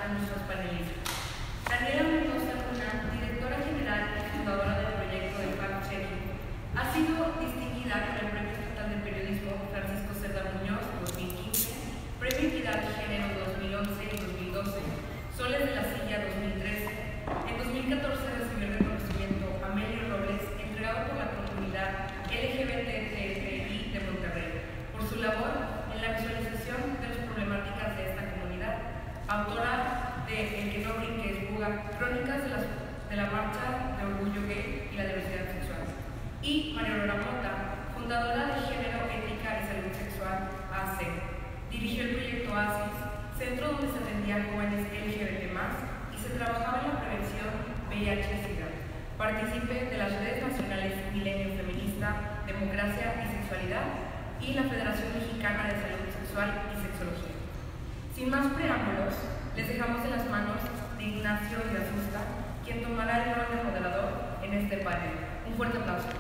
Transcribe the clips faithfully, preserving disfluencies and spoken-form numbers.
a nuestros panelistas. Daniela Mendoza Luna, directora general y fundadora del proyecto de Fact Checking, ha sido distinguida con el Premio Estatal de Periodismo Francisco Cerda Muñoz dos mil quince, Premio Equidad de Género dos mil once y dos mil doce, Soles de la Silla dos mil trece. En dos mil catorce recibió el reconocimiento Amelio Robles, entregado por la comunidad L G B T T I de Monterrey, por su labor en la visualización de las problemáticas de esta comunidad. Autora de El que no brinque es buga, crónicas de, las, de la marcha de orgullo gay y la diversidad sexual. Y María Aurora Mota, fundadora de Género, Ética y Salud Sexual, A C. Dirigió el proyecto ASIS, centro donde se atendían jóvenes L G B T más, y se trabajaba en la prevención V I H y SIDA. Partícipe de las redes nacionales Milenio Feminista, Democracia y Sexualidad y la Federación Mexicana de Salud Sexual y Sexología. Sin más preámbulos, les dejamos en las manos de Ignacio Irazusta, quien tomará el rol de moderador en este panel. Un fuerte aplauso.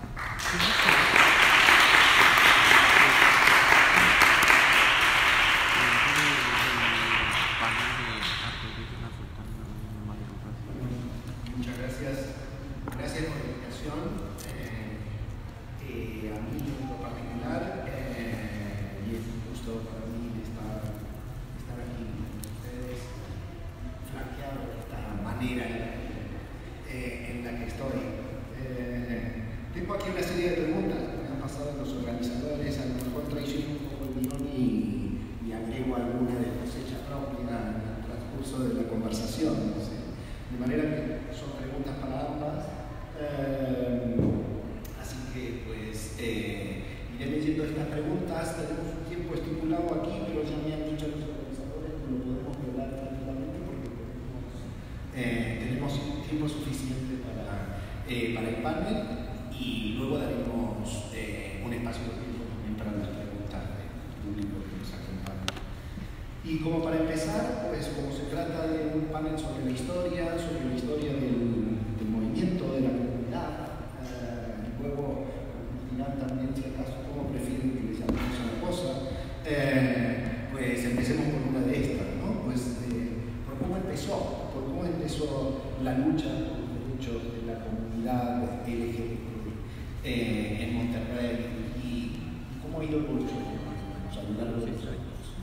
Muchas gracias. Gracias por la invitación. Eh, eh, a mí en lo particular, eh, y es un gusto para mí estar, estar aquí con ustedes, flanqueado de esta manera eh, en la que estoy. Eh, tengo aquí una serie de preguntas que me han pasado los organizadores, a lo mejor traiciono un poco el guión y, y agrego alguna de cosecha propia en el transcurso de la conversación. No sé. De manera que son preguntas para ambas, eh, así que pues eh, iré leyendo estas preguntas. Tenemos un tiempo estipulado aquí, pero ya me han dicho los organizadores que lo podemos violar tranquilamente porque podemos, eh, tenemos tiempo suficiente para, eh, para el panel y luego daremos eh, un espacio de tiempo también para las preguntas del público que nos acompaña. Y como para empezar, pues como se trata de un panel sobre la historia, sobre la historia del, del movimiento, de la comunidad, eh, y luego nos dirán también si acaso cómo prefieren que les llamemos a la cosa, eh, pues empecemos por una de estas, ¿no? Pues eh, por cómo empezó, por cómo empezó la lucha por los derechos de la comunidad L G B T eh, en Monterrey y cómo ha ido evolucionando a lo largo de los años.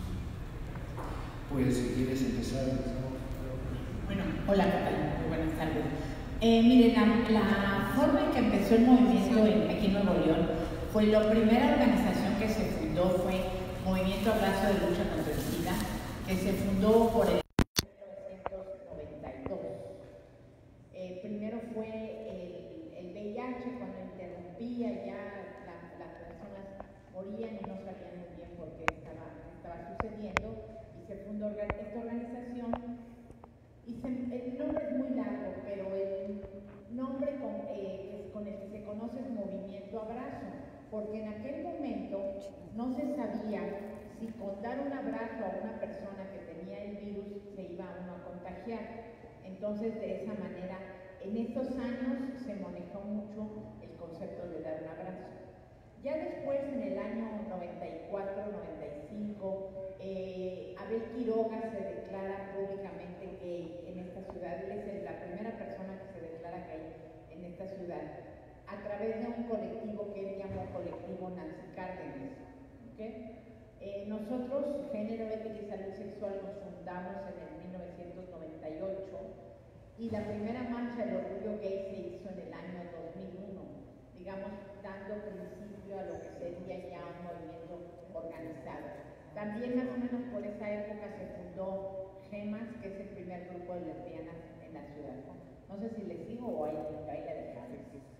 Pues si quieres empezar. Bueno, hola, ¿qué tal? Muy buenas tardes. Eh, miren, la, la forma en que empezó el movimiento en, aquí en Nuevo León fue la primera organización que se fundó, fue Movimiento Abrazo de Lucha contra el SIDA, que se fundó por el mil novecientos noventa y dos. Eh, primero fue el, el V I H, cuando interrumpía ya la, las personas morían y no sabían muy bien por qué estaba, estaba sucediendo. Se fundó esta organización y se, el nombre es muy largo, pero el nombre con, eh, con el que se conoce es Movimiento Abrazo, porque en aquel momento no se sabía si con dar un abrazo a una persona que tenía el virus se iba uno a contagiar. Entonces, de esa manera, en estos años se manejó mucho el concepto de dar un abrazo. Ya después, en el año noventa y cuatro, noventa y cinco, eh, Abel Quiroga se declara públicamente gay en esta ciudad. Él es la primera persona que se declara gay en esta ciudad, a través de un colectivo que él llamó Colectivo Nancy Cárdenas. ¿Okay? Eh, nosotros, Género, Ética y Salud Sexual, nos fundamos en el mil novecientos noventa y ocho y la primera marcha del orgullo gay se hizo en el año dos mil uno, digamos, dando principio a lo que sería ya un movimiento organizado. También más o menos por esa época se fundó GEMAS, que es el primer grupo de lesbianas en la ciudad. No sé si les sigo o ahí, ahí la dejamos.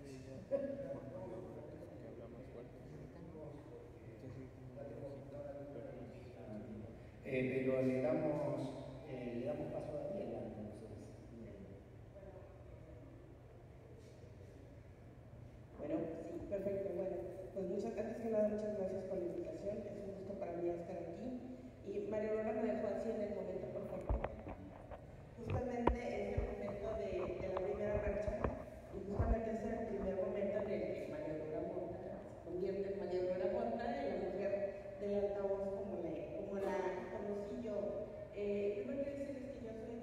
Eh, pero le damos, eh, le damos paso a Daniela, entonces. Bueno, sí, perfecto. Bueno, pues muchas, antes que nada, muchas gracias por la invitación. Es un gusto para mí estar aquí. Y María Aurora me dejó así en el momento perfecto. Justamente es el momento de, de la primera marcha, y justamente es el primer momento en el que María Aurora Mota se convierte en María Aurora Mota, en la mujer del altavoz como la, como la conocí yo. Eh, primero quiero decirles que yo soy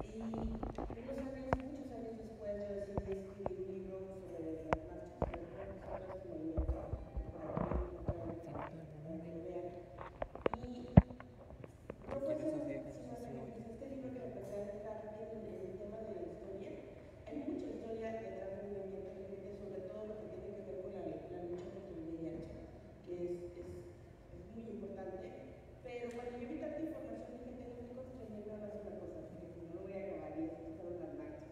Y unos años, muchos años después, yo decidí escribir un libro sobre las marchas, sobre todo este movimiento, por aquí, para que lo vean. Y no fue sino que este libro que empecé a estar en el tema de la historia. Hay mucha historia detrás del movimiento L G B T, sobre todo lo que tiene que ver con la, la lucha contra el V I H, que es, es, es muy importante. Pero cuando yo vi tanta información dije, tengo que construir una cosa, porque no lo voy a grabar y así estaban las marchas.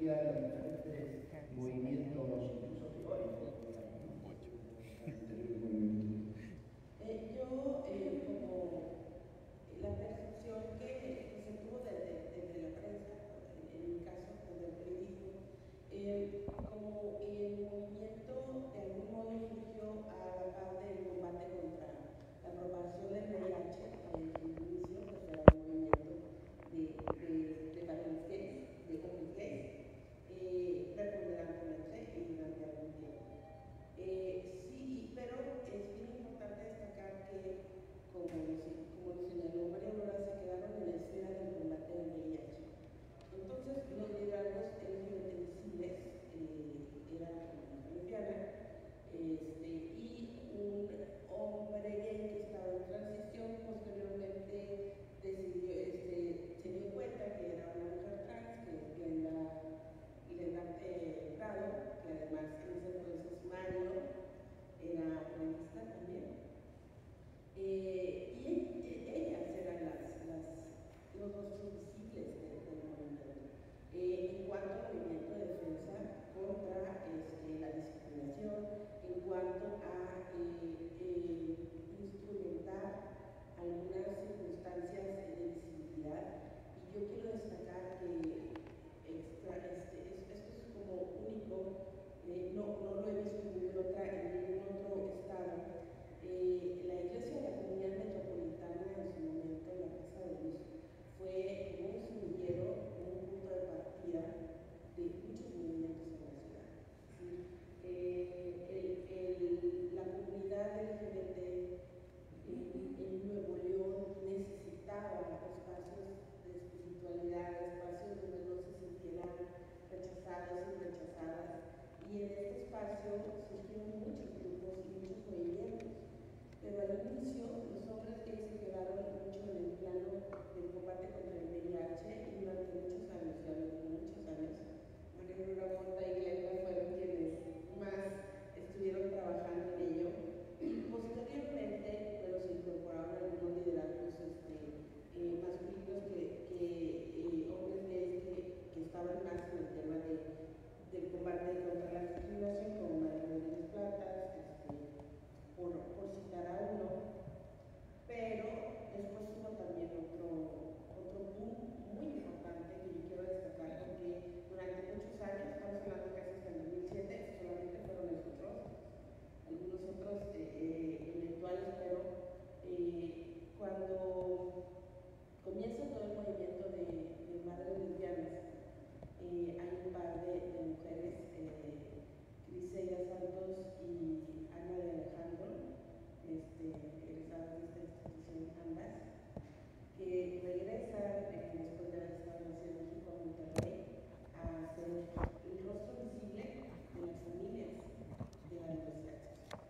filosofía de los diferentes movimientos, incluso teóricos, digamos, del movimiento? Eh, yo, eh, como la percepción que se tuvo desde, desde la prensa, en, en mi caso, desde el periodismo, eh, como el movimiento de algún modo surgió a la par del combate contra la propagación del V I H, en su inicio, pues era un movimiento de, de, de varones gays, de hombres gays, eh, preponderantemente y durante algún tiempo. Eh, sí, pero es bien importante destacar que, como lo, como lo señaló María Aurora, se quedaron en la esfera del combate del V I H. Entonces, los liderazgos L G B T visibles eh, eran una lesbiana este, y un hombre gay que estaba en transición, posteriormente decidió, este, se dio cuenta que era una mujer trans, que es Glenda, Glenda eh, Prado, que además en ese entonces Mario era feminista también. Eh, y eh, ellas eran las, las, los rostros visibles de, del movimiento. Eh, en cuanto al movimiento de defensa contra este, la discriminación, en cuanto a eh, eh, instrumentar algunas circunstancias de visibilidad, y yo quiero destacar que extra, este, esto es como único, eh, no, no lo he visto en ningún, otra, en ningún otro estado. Eh, la Iglesia de la Comunidad Metropolitana en su momento, la Casa de Luz, fue un semillero, un punto de partida de muchos movimientos en la ciudad. ¿Sí? Eh, el, el, la comunidad L G B T en, en Nuevo León necesitaba espacios de espiritualidad, espacios donde no se sintieran rechazados y rechazadas. Y en este espacio surgieron muchos grupos y muchos movimientos. Pero al inicio los hombres gays se quedaron mucho en el plano del combate contra el V I H y durante muchos años, ya muchos años, María Aurora Monta y Glenda fueron quienes más estuvieron trabajando en ello. Y posteriormente, bueno, se incorporaron algunos liderazgos este, eh, masculinos que, que eh, hombres gays que, que estaban más en el tema de, del combate contra la discriminación, como María Rodríguez Platas, este, por, por citar a uno, pero después hubo también otro, otro boom muy importante que yo quiero destacar, porque durante muchos años, estamos hablando casi hasta el dos mil siete, solamente fueron nosotros, algunos otros eh, eh, eventuales, pero eh, cuando comienza todo el movimiento de, de madres lesbianas, eh, hay un par de, de mujeres, eh, Criseida Santos y Ana de Alejandro, este, egresadas de esta institución ambas, que regresan eh, después de haber estado en la Ciudad de México a Monterrey a ser el rostro visible de las familias de la diversidad sexual.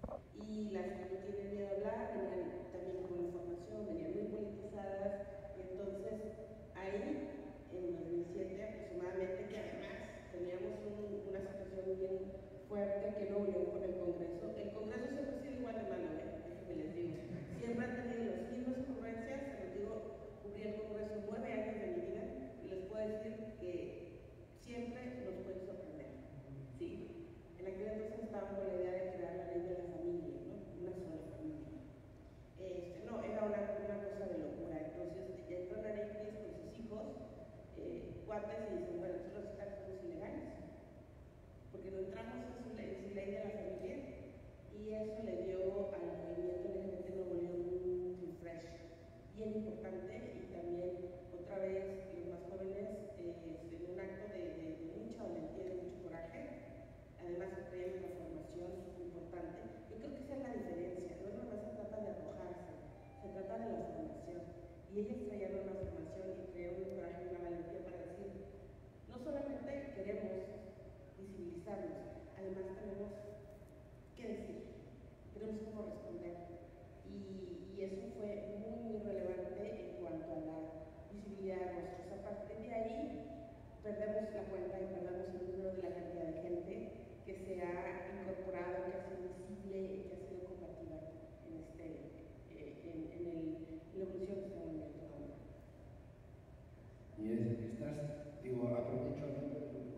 Y las que no tienen miedo a hablar venían también con la formación, venían muy politizadas, y entonces ahí en dos mil siete aproximadamente, que además teníamos un, una situación bien fuerte que no huyó con el Congreso. El Congreso siempre ha sido igual de malo, ¿eh? Déjenme les digo. Siempre han tenido las mismas ocurrencias, se los digo, cubrí el Congreso nueve años de mi vida y les puedo decir que siempre nos puede sorprender. ¿Sí? En aquel entonces estábamos con la idea de crear la ley de la familia, ¿no? Una sola familia. Este, no, era una, una cosa de locura. Entonces, ya entró Naricris con sus hijos, eh, cuates, y dicen, bueno, nosotros los hijos somos ilegales, porque no entramos en su ley, en su ley de la familia, y eso le dio al movimiento L G B T Nuevo León un refresh bien importante, y también otra vez los más jóvenes, eh, en un acto de, de, de mucha valentía, de mucho coraje, además traían una formación importante. Yo creo que esa es la diferencia, no nada más se trata de arrojarse, se trata de la formación, y ellos traían una formación y traían un coraje y una valentía para decir, no solamente queremos visibilizarnos, además tenemos que decir, tenemos cómo responder, y, y eso fue muy, muy relevante en cuanto a la visibilidad de rostros. A partir de ahí perdemos la cuenta y perdemos el número de la cantidad de gente que se ha incorporado, que ha sido visible y que ha sido combativa en, este, eh, en, en, el, en la evolución de este movimiento. Y es, estás, digo, aprovecho el nombre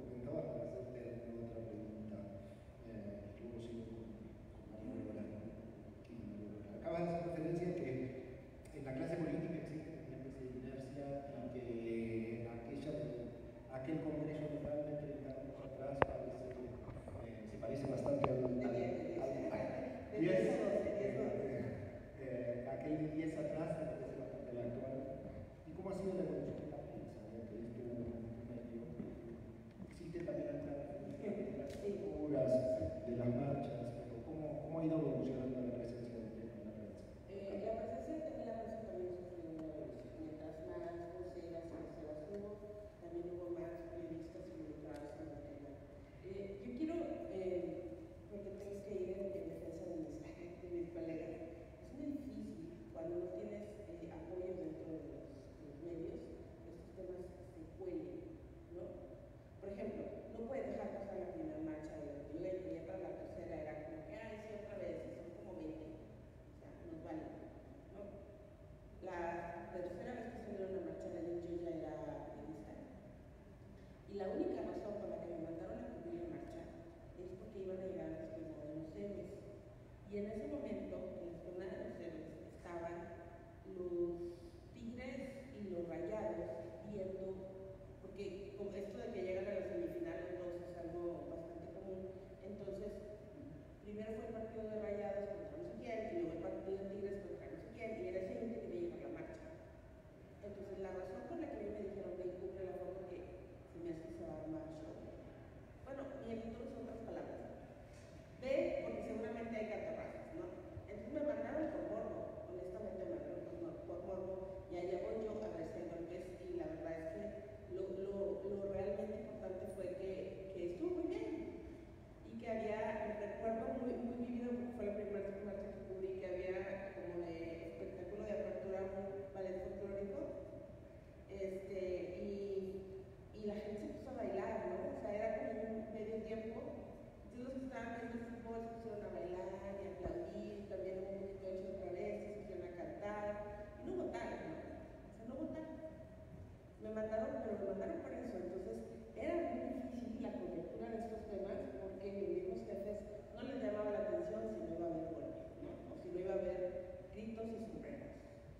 la única razón por la que me mandaron a cubrir en marcha es porque iban a llegar a la esplanada de los héroes. Y en ese momento, en la esplanada de los héroes, estaban los Tigres y los Rayados viendo, porque con esto de que llegan a la semifinal los dos es algo bastante común. Entonces, primero fue el partido de Rayados contra no sé quién, y luego el partido de Tigres contra no sé quién, y era ese que quería llegar a la marcha. Entonces, la razón por la que a mí me dijeron que cubre la foto que se me hace que se va a armar show. Bueno, mi editor son otras palabras. B, porque seguramente hay catarrazas, ¿no? Entonces me mandaron por morbo, honestamente me mandaron por, por morbo, y allá voy yo a ver si hay golpes, y la verdad es que lo, lo, lo realmente importante fue que, que estuvo muy bien, y que había, recuerdo muy, muy vivido, porque fue la primera marcha que cubrí, que había como de espectáculo de apertura un ballet folclórico, este, y, y la gente se puso a bailar, ¿no? O sea, era como un medio tiempo. Entonces los que estaban viendo el fútbol se pusieron a bailar y a aplaudir, también hubo un poquito de hecho otra vez, se pusieron a cantar, y no hubo tal, ¿no? O sea, no hubo tal. Me mandaron, pero me mandaron por eso, entonces era muy difícil la cobertura de estos temas porque mis mismos jefes no les llamaba la atención si no iba a haber golpes, ¿no? O si no iba a haber gritos y sombreros.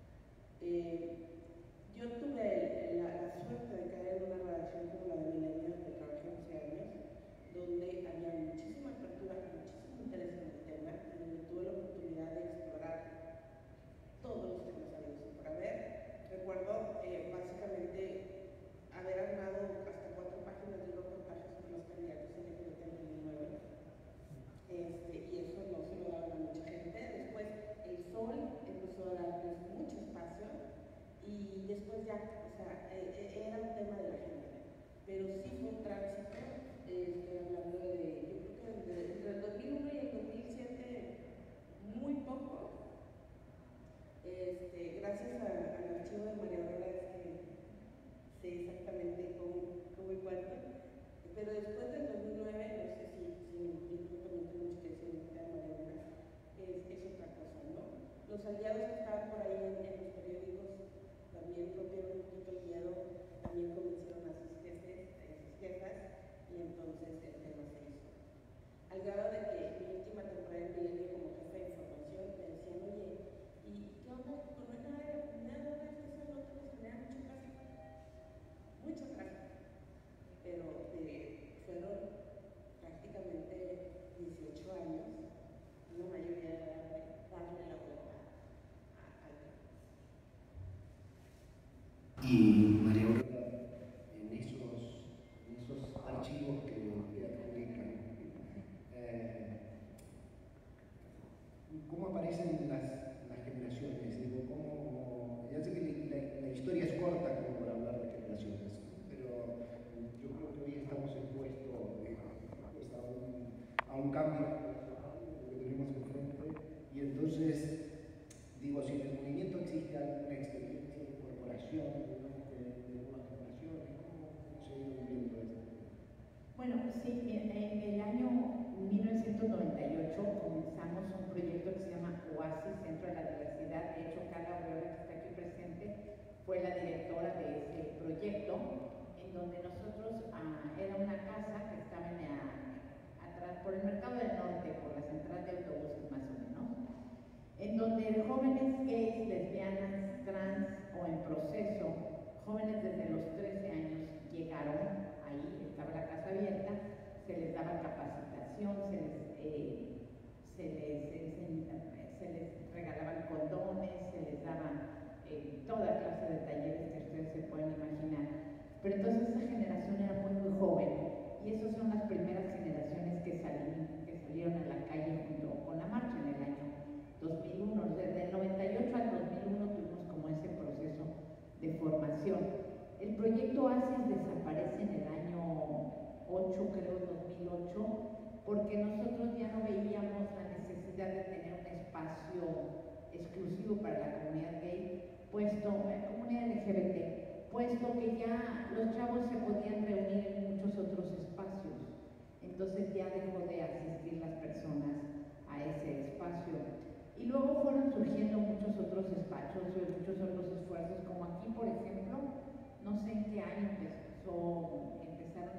Eh, yo tuve la, la suerte de caer en una redacción como la de Milenio, que trabajé once años, donde había muchísima apertura, muchísimo interés en el tema, y donde tuve la oportunidad de explorar todos los temas habidos y por haber. Recuerdo eh, básicamente haber armado hasta cuatro páginas de un reportaje sobre los candidatos L G B T en dos mil nueve, este, y eso no se lo daba a mucha gente. Después el Sol empezó a darles mucho espacio, y después ya, o sea, eh, era un tema de la gente, pero sí fue un tránsito. Eh, estoy hablando de, yo creo que de, entre el dos mil uno y el dos mil siete, muy poco. Este, gracias a, al archivo de María Aurora es que sé exactamente cómo, cómo y cuánto, pero después del dos mil nueve, no sé si, si yo creo que también tengo mucho que decir en María Aurora, es, es otra cosa, ¿no? Los aliados que estaban por ahí en, en los periódicos también rompieron un poquito el miedo, también convencieron a sus jefes, a sus jefas, y entonces el tema se hizo. Al grado de que mi última temporada en Milenio como jefe de información me decían, oye, ¿y qué onda? ¿No hay nada de la comunidad? ¿No ves que eso no te nos genera mucho tráfico? Mucho tráfico. Pero eh, fueron prácticamente dieciocho años, una mayoría de darle, darle la vuelta al tema. Y María Aurora, en esos, en esos archivos que, que adjudican, eh, ¿cómo aparecen las, las generaciones? Digo, ¿cómo, ya sé que la, la historia es corta como para hablar de generaciones, pero yo creo que hoy estamos expuestos pues, a, un, a un cambio que tenemos enfrente, y entonces, digo, si en el movimiento existe alguna experiencia de incorporación de, de nuevas generaciones, ¿cómo, cómo se ha ido viviendo esto? Bueno, sí, en, en el año mil novecientos noventa y ocho comenzamos un proyecto que se llama OASIS, Centro de la Diversidad. De hecho, Carla Aureola, que está aquí presente, fue la directora de ese proyecto, en donde nosotros, ah, era una casa que estaba en la, atrás, por el Mercado del Norte, por la central de autobuses más o menos, en donde jóvenes gays, lesbianas, trans o en proceso, jóvenes desde los trece años llegaron. Ahí estaba la casa abierta, se les daba capacitación, se les, eh, se les, se, se les regalaban condones, se les daban eh, toda clase de talleres que ustedes se pueden imaginar. Pero entonces esa generación era muy, muy joven, y esas son las primeras generaciones que, salí, que salieron a la calle junto con la marcha en el año dos mil uno. Desde el noventa y ocho al dos mil uno tuvimos como ese proceso de formación. El proyecto OASIS desaparece en el año ocho, creo, dos mil ocho, porque nosotros ya no veíamos la necesidad de tener un espacio exclusivo para la comunidad gay, puesto, la comunidad L G B T, puesto que ya los chavos se podían reunir en muchos otros espacios. Entonces ya dejó de asistir las personas a ese espacio. Y luego fueron surgiendo muchos otros espacios, muchos otros esfuerzos, como aquí, por ejemplo, no sé en qué año empezó, empezaron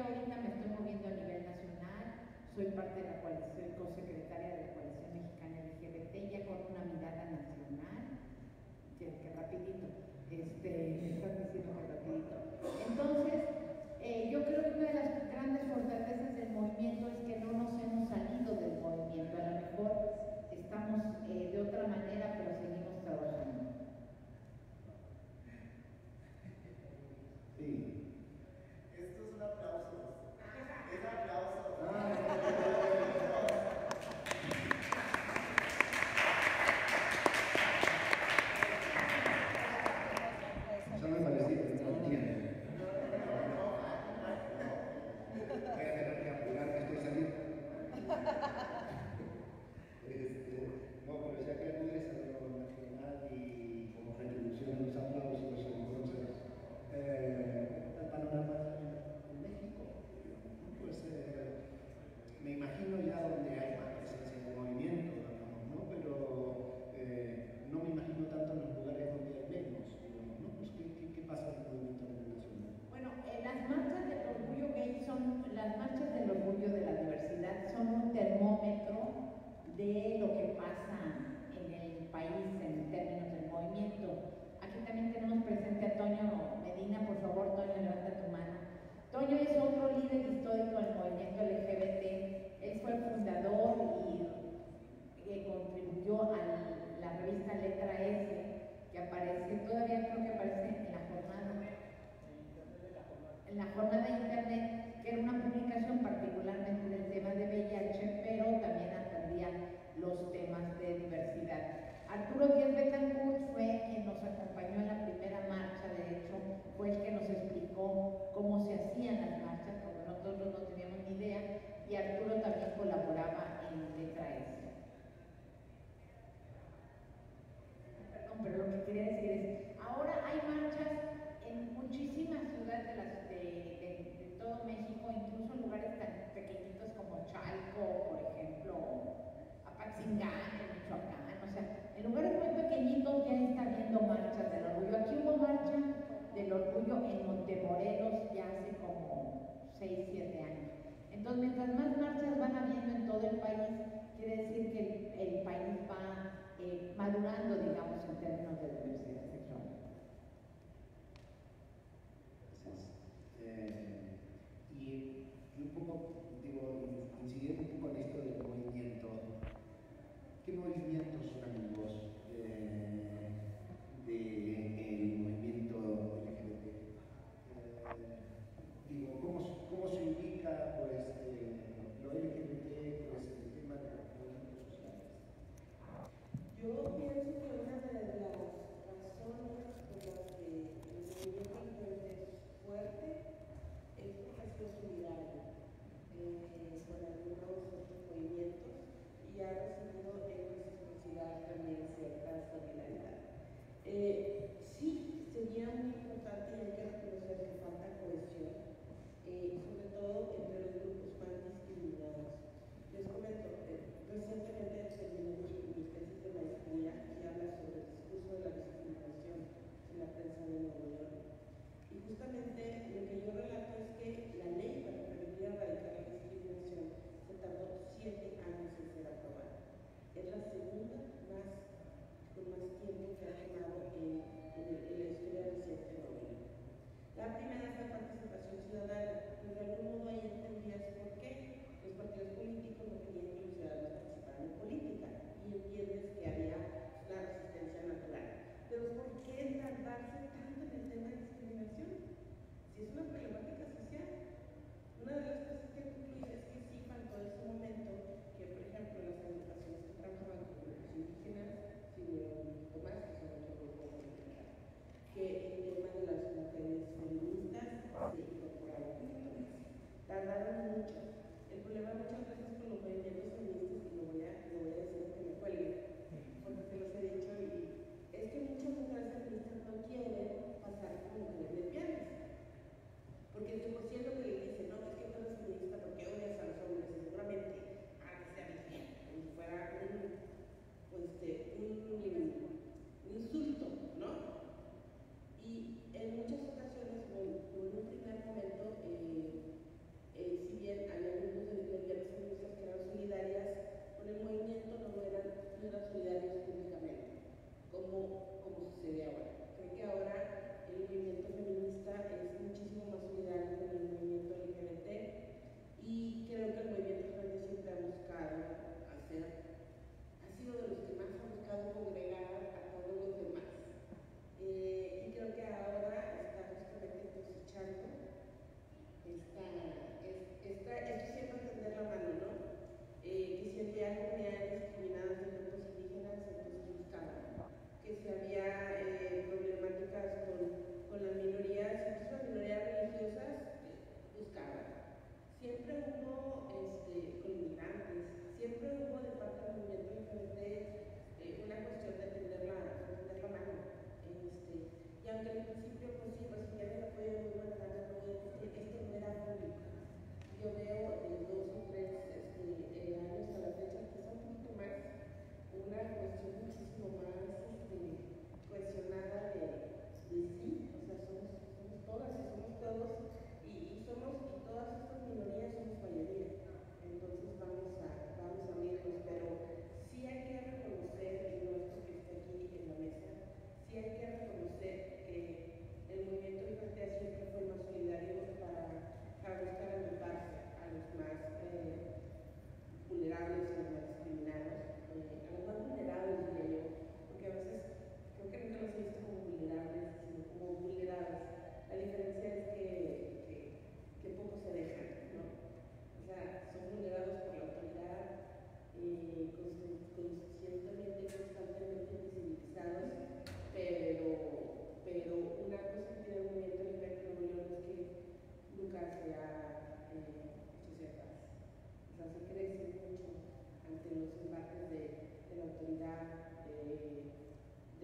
ahorita me estoy moviendo a nivel nacional, soy parte de la coalición, consecretaria de la Coalición Mexicana L G B T, ya con una mirada nacional, que, que rapidito, este, me están diciendo que rapidito. Entonces, eh, yo creo que una de las grandes fortalezas del movimiento es que no nos hemos salido del movimiento, a lo mejor estamos eh, de otra manera, pero seguimos trabajando. Sí. Esto es un aplauso. Es aplauso. Ah,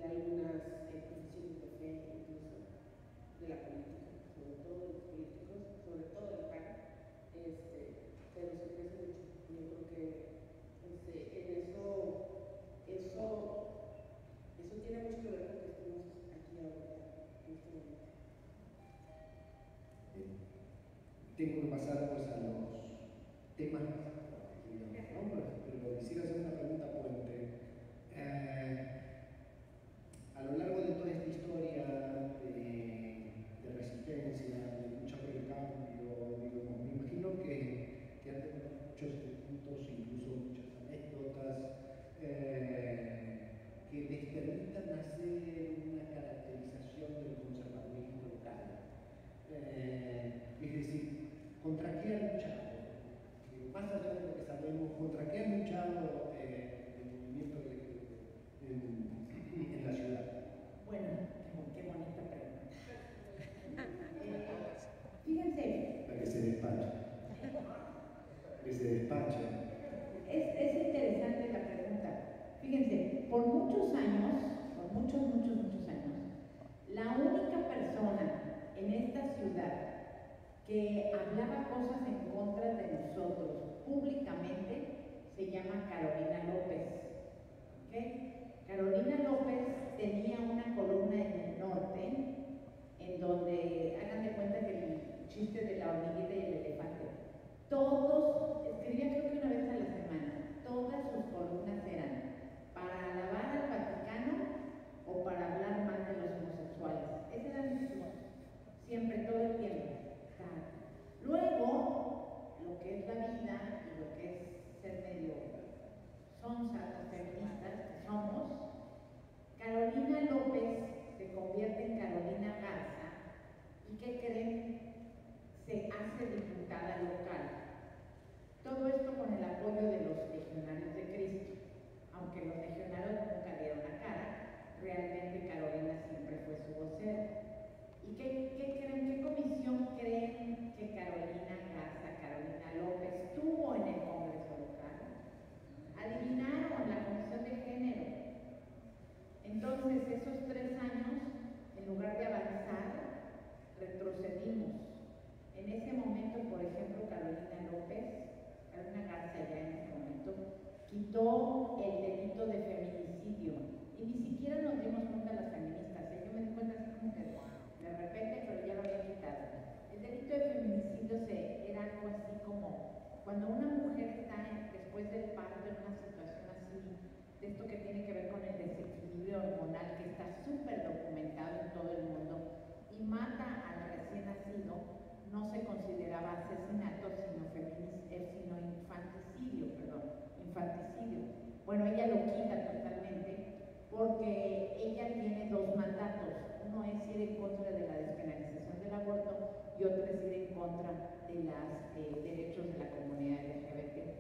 de algunas eh, posiciones de fe, incluso de la política, sobre todo de los políticos, sobre todo del P A N, este, pero se crece mucho. Yo creo que este, en eso, eso, eso tiene mucho que ver con que estemos aquí ahora, en este momento. Eh, tengo que pasar pues a los temas, digamos, ¿no? Pero quisiera hacer una pregunta puente. Eh, a lo largo de toda esta historia de, de resistencia, de lucha por el cambio, digo, me imagino que, que han tenido muchos puntos, incluso muchas anécdotas, eh, que les permitan hacer una caracterización del conservadurismo local. Eh, es decir, ¿contra qué han luchado? Más allá de lo que sabemos, ¿contra qué han luchado eh, el movimiento de, de, en, en la ciudad? Bueno, qué, qué bonita pregunta. Eh, fíjense. Para que se despache. Que se despache. Es, es interesante la pregunta. Fíjense, por muchos años, por muchos, muchos, muchos años, la única persona en esta ciudad que hablaba cosas en contra de nosotros públicamente se llama Carolina López. ¿Okay? Carolina López tenía una columna en el norte en donde, hagan de cuenta que el chiste de la hormiguita y el elefante, todos, escribía creo que una vez a la semana, todas sus columnas eran para alabar al Vaticano o para hablar mal de los homosexuales. Esas eran sus, siempre, todo el tiempo. Luego, lo que es la vida y lo que es ser medio sonzas, feministas que somos, Carolina López se convierte en Carolina Garza y ¿qué creen? Se hace diputada local. Todo esto con el apoyo de los legionarios de Cristo. Aunque los legionarios nunca dieron la cara, realmente Carolina siempre fue su vocera. ¿Y qué, qué creen? ¿Qué comisión creen que Carolina Garza, Carolina López tuvo en el Congreso local? Adivinaron, la comisión de género. Entonces, esos tres años, en lugar de avanzar, retrocedimos. En ese momento, por ejemplo, Carolina López, Carolina Garza ya en ese momento, quitó el delito de feminicidio. Y ni siquiera nos dimos cuenta las feministas. ¿eh? Yo me di cuenta así como que de repente, pero ya lo había quitado. El delito de feminicidio se, era algo así como cuando una mujer está en, después del parto en una situación así, de esto que tiene que ver con el desequilibrio hormonal que está súper documentado en todo el mundo y mata al recién nacido, no se consideraba asesinato, sino, eh, sino infanticidio, perdón, infanticidio. Bueno, ella lo quita totalmente porque ella tiene dos mandatos. Uno es ir en contra de la despenalización del aborto y otro es ir en contra de los eh, derechos de la comunidad L G B T.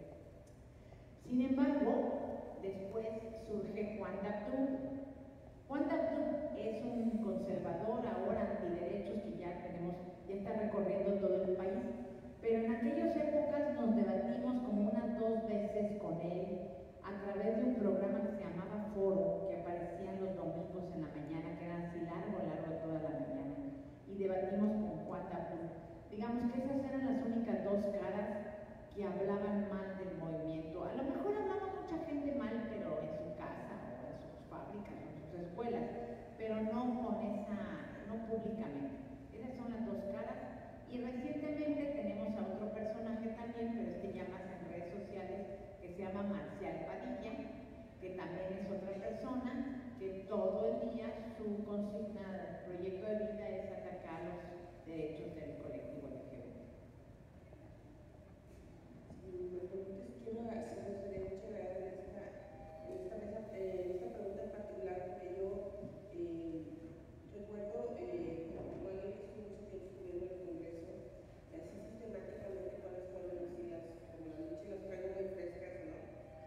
Sin embargo, después surge Juan Dactú. Juan Dactú es un conservador ahora antiderechos que ya tenemos, ya está recorriendo todo el país, pero en aquellas épocas nos debatimos como unas dos veces con él a través de un programa que se llamaba Foro, que aparecía los domingos en la mañana, que era así largo, largo toda la mañana, y debatimos con Juan Dactú. Digamos que esas eran las únicas dos caras que hablaban mal del movimiento. A lo mejor hablaba mucha gente mal, pero en su casa, o en sus fábricas, o en sus escuelas, pero no con esa, no públicamente. Esas son las dos caras. Y recientemente tenemos a otro personaje también, pero este ya más en redes sociales, que se llama Marcial Padilla, que también es otra persona, que todo el día su consigna, proyecto de vida es atacar los derechos del colectivo L G B T. Si me preguntas, quiero hacer referencia en esta, en esta, mesa, eh, en esta pregunta en particular, porque yo eh, recuerdo, eh, como alguien que estuvo mucho tiempo estudiando en el Congreso, así sistemáticamente cuáles fueron las ideas, como lo han dicho, las traigo muy frescas, ¿no?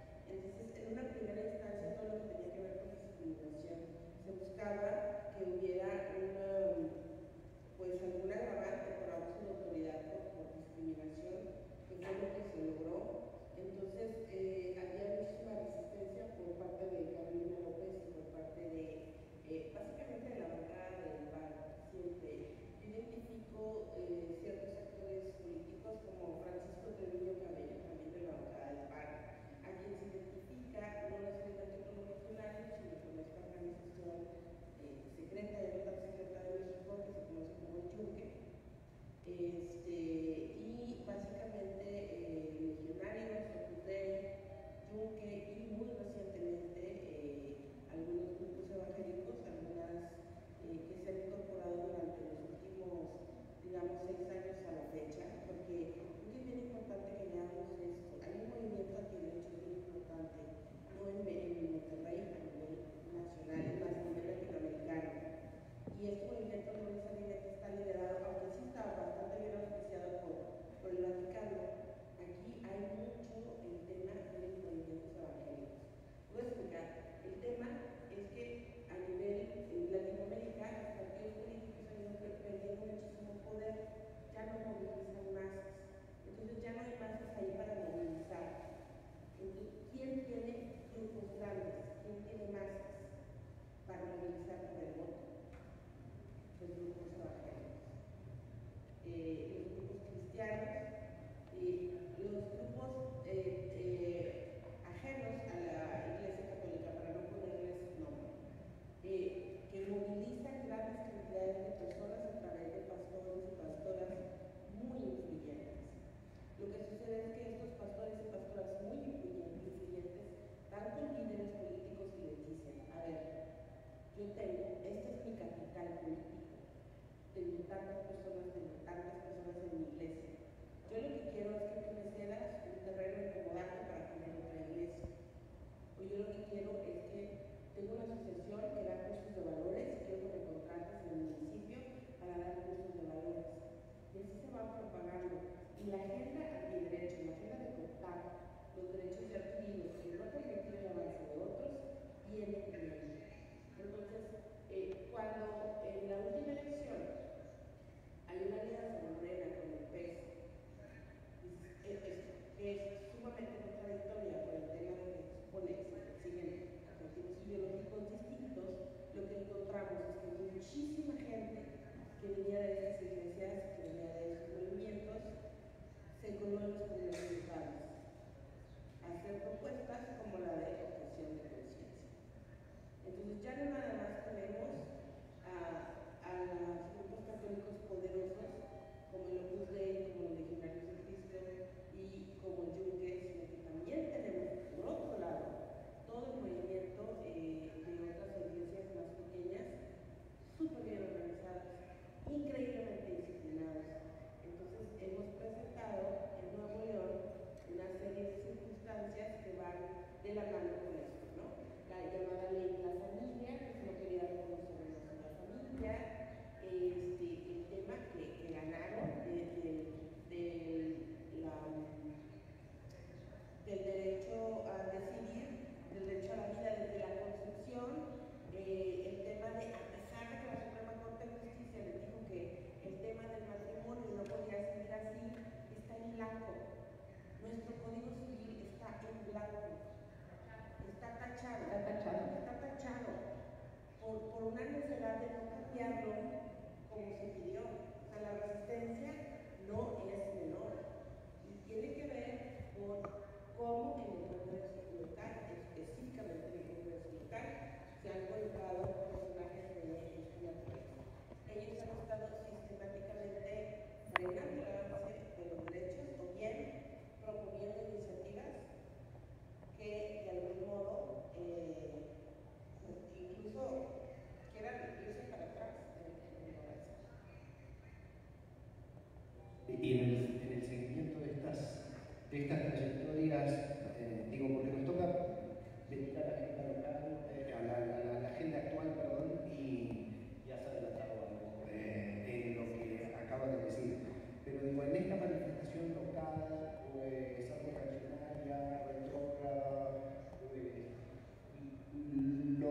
Entonces, en una primera instancia, todo lo que tenía que ver con discriminación, se buscaba que hubiera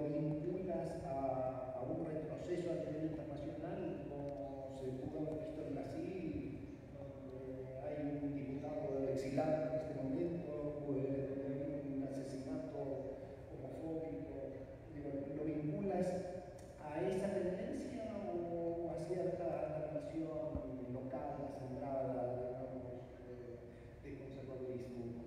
lo vinculas a, a un retroceso a nivel internacional, como se pudo haber visto en Brasil, donde hay un diputado exilado en este momento, donde hay un asesinato homofóbico. Digo, ¿lo vinculas a esa tendencia o a cierta narración local, acendrada, digamos, de, de conservadurismo?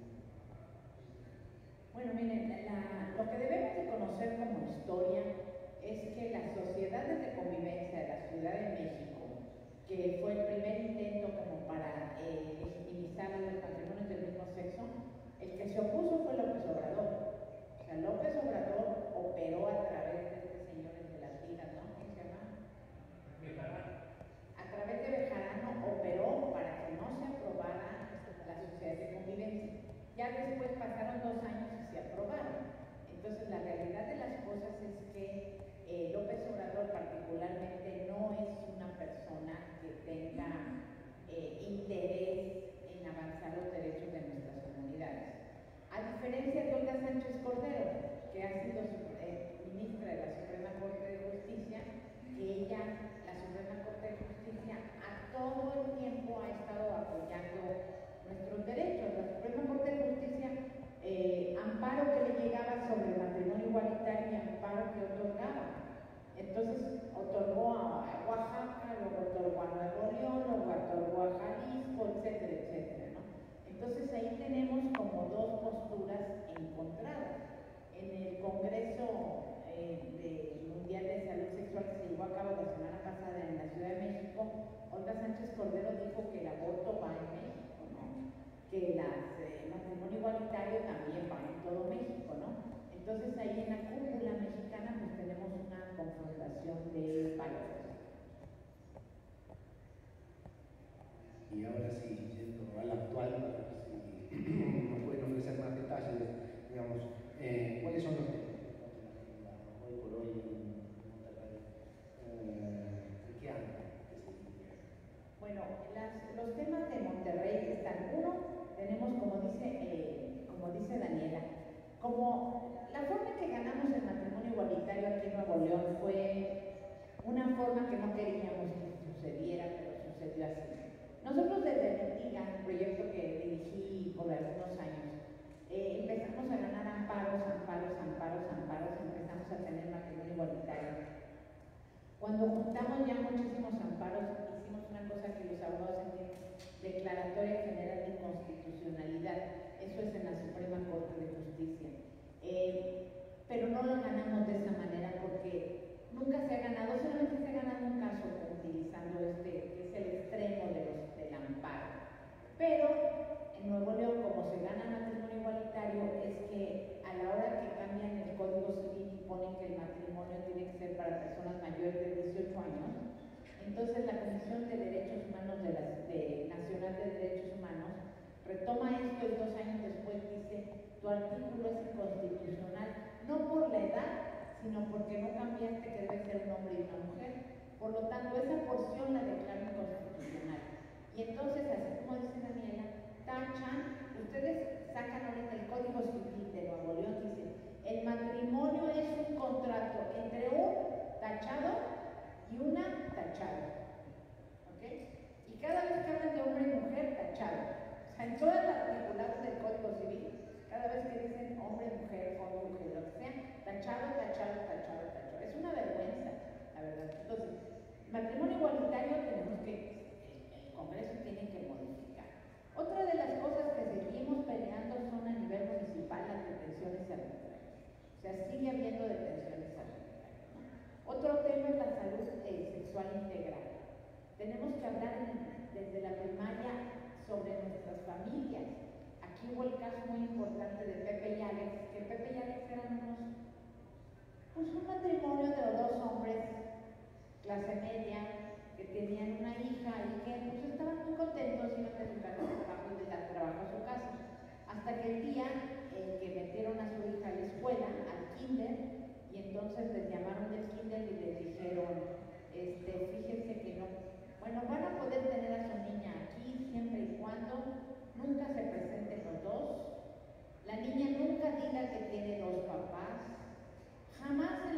Bueno, miren, la, lo que debemos de conocer como historia es que las sociedades de convivencia de la Ciudad de México, que fue el primer intento como para eh, legitimizar los matrimonios del mismo sexo, el que se opuso fue López Obrador. O sea, López Obrador operó a través de este señor de las ligas, ¿no? ¿Cómo se llama? Bejarano. A través de Bejarano operó para que no se aprobara la sociedad de convivencia. Ya después pasaron dos años y se aprobaron. Entonces, la realidad de las cosas es que eh, López Obrador particularmente no es una persona que tenga eh, interés en avanzar los derechos de nuestras comunidades. A diferencia de Olga Sánchez Cordero, que ha sido eh, ministra de la Suprema Corte de Justicia, que ella, la Suprema Corte de Justicia, a todo el tiempo ha estado apoyando nuestros derechos. La Suprema Corte de Justicia, eh, amparo que le llegaba sobre el matrimonio igualitario y amparo que otorgaba. Entonces otorgó a Oaxaca, luego otorgó a Nuevo León, luego otorgó a Jalisco, etcétera, etcétera, ¿no? Entonces ahí tenemos como dos posturas encontradas. En el Congreso eh, de Mundial de Salud Sexual que se llevó a cabo la semana pasada en la Ciudad de México, Olga Sánchez Cordero dijo que el aborto va en México, ¿no? Que el eh, matrimonio igualitario también va en todo México, ¿no? Entonces ahí en la cúpula mexicana pues tenemos una confrontación de valores. Y ahora sí, yendo al actual, si nos pueden ofrecer más detalles, digamos, eh, ¿cuáles son los temas que están en la agenda hoy por hoy en Monterrey? Eh, ¿Qué anda? Bueno, las, los temas de Monterrey están, uno, tenemos como dice, eh, como dice Daniela, como la forma en que ganamos el matrimonio igualitario aquí en Nuevo León fue una forma que no queríamos que sucediera, pero sucedió así. Nosotros desde Mentiga, un proyecto que dirigí por algunos años, eh, empezamos a ganar amparos, amparos, amparos, amparos, empezamos a tener matrimonio igualitario. Cuando juntamos ya muchísimos amparos, hicimos una cosa que los abogados entienden, declaratoria general de inconstitucionalidad. Eso es en la Suprema Corte de Justicia. Eh, pero no lo ganamos de esa manera porque nunca se ha ganado, solamente se ha ganado un caso utilizando este, que es el extremo de los, del amparo. Pero en Nuevo León, como se gana matrimonio igualitario, es que a la hora que cambian el Código Civil y ponen que el matrimonio tiene que ser para personas mayores de dieciocho años, entonces la Comisión de Derechos Humanos de la de Nacional de Derechos Humanos retoma esto y dos años después dice: tu artículo es inconstitucional, no por la edad, sino porque no cambiaste que debe ser un hombre y una mujer. Por lo tanto, esa porción la declara inconstitucional. Y entonces, así como dice Daniela, tachan, ustedes sacan ahorita el Código Civil de Nuevo León, dice: el matrimonio es un contrato entre un tachado y una tachada. ¿Ok? Y cada vez que hablan de hombre y mujer, tachado. O sea, en todas las articuladas del Código Civil, cada vez que dicen hombre, mujer, joven, mujer, lo que sea, tachado, tachado, tachado, tachado. Es una vergüenza, la verdad. Entonces, matrimonio igualitario tenemos que, el Congreso tiene que modificar. Otra de las cosas que seguimos peleando son a nivel municipal las detenciones arbitrarias. O sea, sigue habiendo detenciones arbitrarias, ¿no? Otro tema es la salud eh, sexual integral. Tenemos que hablar en, desde la primaria sobre nuestras familias. Aquí hubo el caso muy importante de Pepe y Alex, que Pepe y Alex eran unos, pues un matrimonio de dos hombres, clase media, que tenían una hija y que pues estaban muy contentos, iban de su casa a trabajo y de la trabajo a su casa. Hasta que el día en que metieron a su hija a la escuela, al kinder, y entonces les llamaron del kinder y les dijeron, este, fíjense que no, bueno, van a poder tener a su niña aquí siempre y cuando nunca se presenten los dos, la niña nunca diga que tiene dos papás, jamás en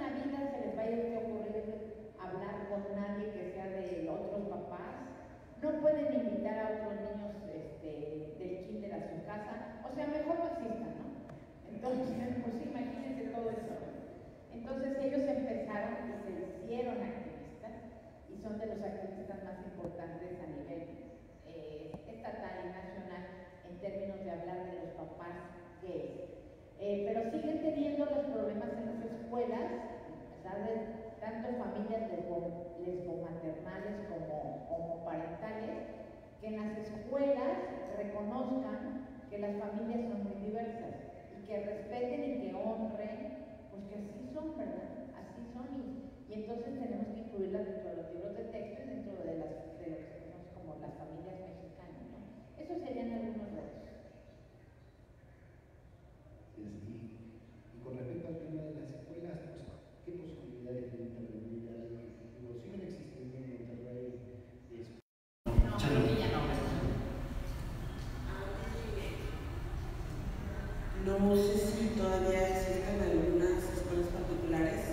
amistades, tanto familias lesbo, lesbomaternales como homoparentales, que en las escuelas reconozcan que las familias son muy diversas y que respeten y que honren, pues que así son, ¿verdad? Así son y, y entonces tenemos que incluirlas dentro de los libros de texto y dentro de, las, de lo que se conoce como las familias mexicanas, ¿no? Esos serían algunos retos. Y, y con respecto al tema de las escuelas, pues, ¿qué posibilidades de intervenir hay? Digo, ¿siguen existiendo en Monterrey escuelas? No, creo que ya no. No sé si todavía existen algunas escuelas particulares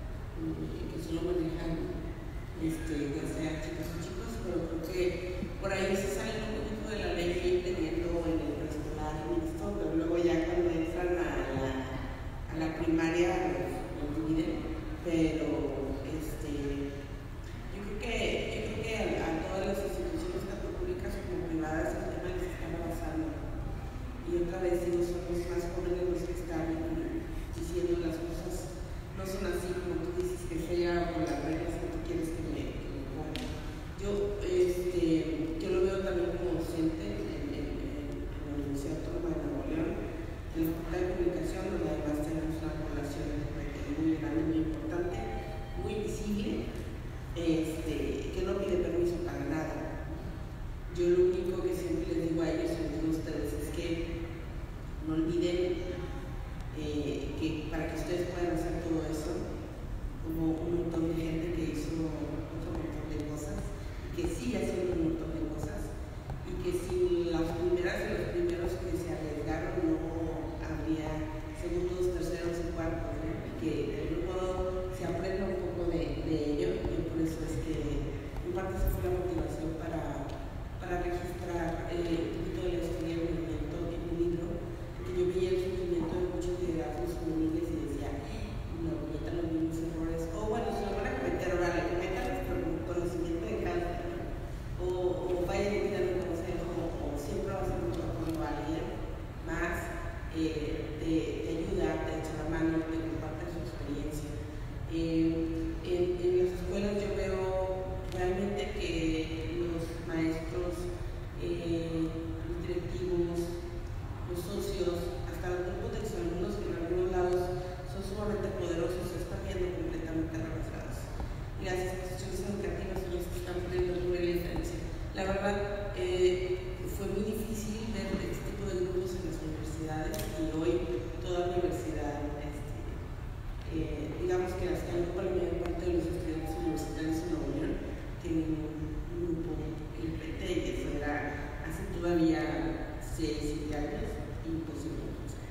que solo manejan este, ya sea chicos o chicos, pero creo que por ahí se sale un poquito de la ley teniendo en el preescolar y esto, pero luego ya cuando entran a la, a la primaria los, los dividen, pero este, yo creo que, yo creo que a, a todas las instituciones tanto públicas como privadas el tema les está avanzando. Y otra vez digo, son los más jóvenes los que están diciendo las cosas no son así como tú dices que sea con las reglas que tú quieres que me, que me pongan. Yo, este, yo lo veo también como docente en, en, en, en la Universidad Autónoma de Nuevo León, en la Facultad de Comunicación, donde además tenemos una población muy grande, muy importante, muy visible, este, que no pide permiso para nada. Yo lo único que siempre les digo a ellos, les digo a ustedes, es que no olviden eh, que para que ustedes puedan hacer todo eso, hubo un montón de gente que hizo otro montón de cosas, y que sigue haciendo un montón de cosas, y que sin las primeras de los primeros que se arriesgaron no habría segundos, terceros y cuartos, ¿no? Y que de algún modo se aprenda un poco de, de ello, y por eso es que en parte esa fue la motivación para para registrar eh, un poquito de la historia del movimiento en un libro, porque yo veía el sufrimiento de muchos liderazgos juveniles y decía, no cometan los mismos errores, o bueno, si lo van a cometer, vale, cometan con conocimiento de causa, ¿no? o, o vayan y pidan un consejo, o siempre va a ser mucho cuando alguien más eh, te, te ayuda, te echa la mano, te comparte su experiencia. Eh, en, en las escuelas yo veo realmente que los maestros, eh, los directivos, los socios, hasta los grupos de exalumnos que en algunos lados son sumamente poderosos, se están viendo completamente rebasados. Y las instituciones educativas son las que están poniendo una diferencia. La verdad, eh, fue muy difícil ver este tipo de grupos en las universidades y hoy toda universidad, este, eh, digamos que hasta la mayor parte de los estudiantes universitarios en Nuevo León tienen un grupo, el P T, que eso era hace todavía seis, siete años, imposible.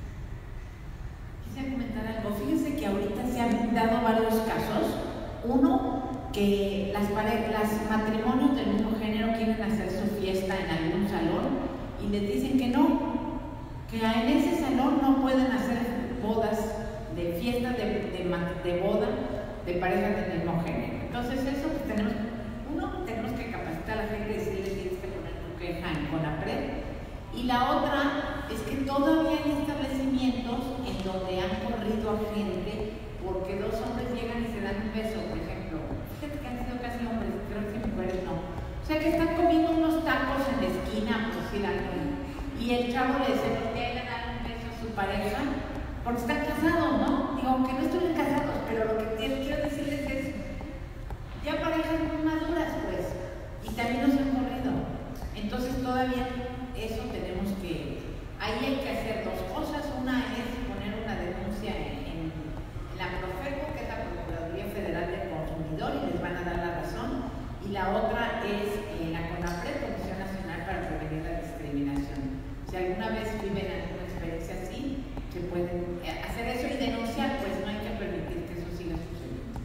Quisiera comentar algo. Fíjense que ahorita se han dado varios casos. Uno, que las, las matrimonios del mismo género quieren hacer su fiesta en algún salón y les dicen que no, que en ese salón no pueden hacer bodas, de fiestas de, de, de boda de parejas del mismo género. Entonces eso pues tenemos, uno, tenemos que capacitar a la gente y decirles tienes que poner tu queja en CONAPRED, y la otra es que todavía hay establecimientos en donde han corrido a gente porque dos hombres llegan y se dan un beso, por ejemplo. Fíjate que han sido casi hombres, creo que mujeres no. O sea que están comiendo unos tacos en la esquina, por decir algo, y el chavo le dice, ¿por qué le dan un beso a su pareja? Porque están casados, ¿no? Digo, aunque no estuvieran casados, pero lo que quiero decirles es, ya parejas muy maduras, pues, y también nos han corrido. Entonces todavía eso tenemos que, ahí hay que hacer dos cosas. Una es poner una denuncia en, en, en la Profeco, que es la Procuraduría Federal del Consumidor, y les van a dar la razón, y la otra es eh, la CONAPRED, Comisión Nacional para Prevenir la Discriminación. Si alguna vez viven alguna experiencia así, se pueden hacer eso y denunciar, pues no hay que permitir que eso siga sucediendo.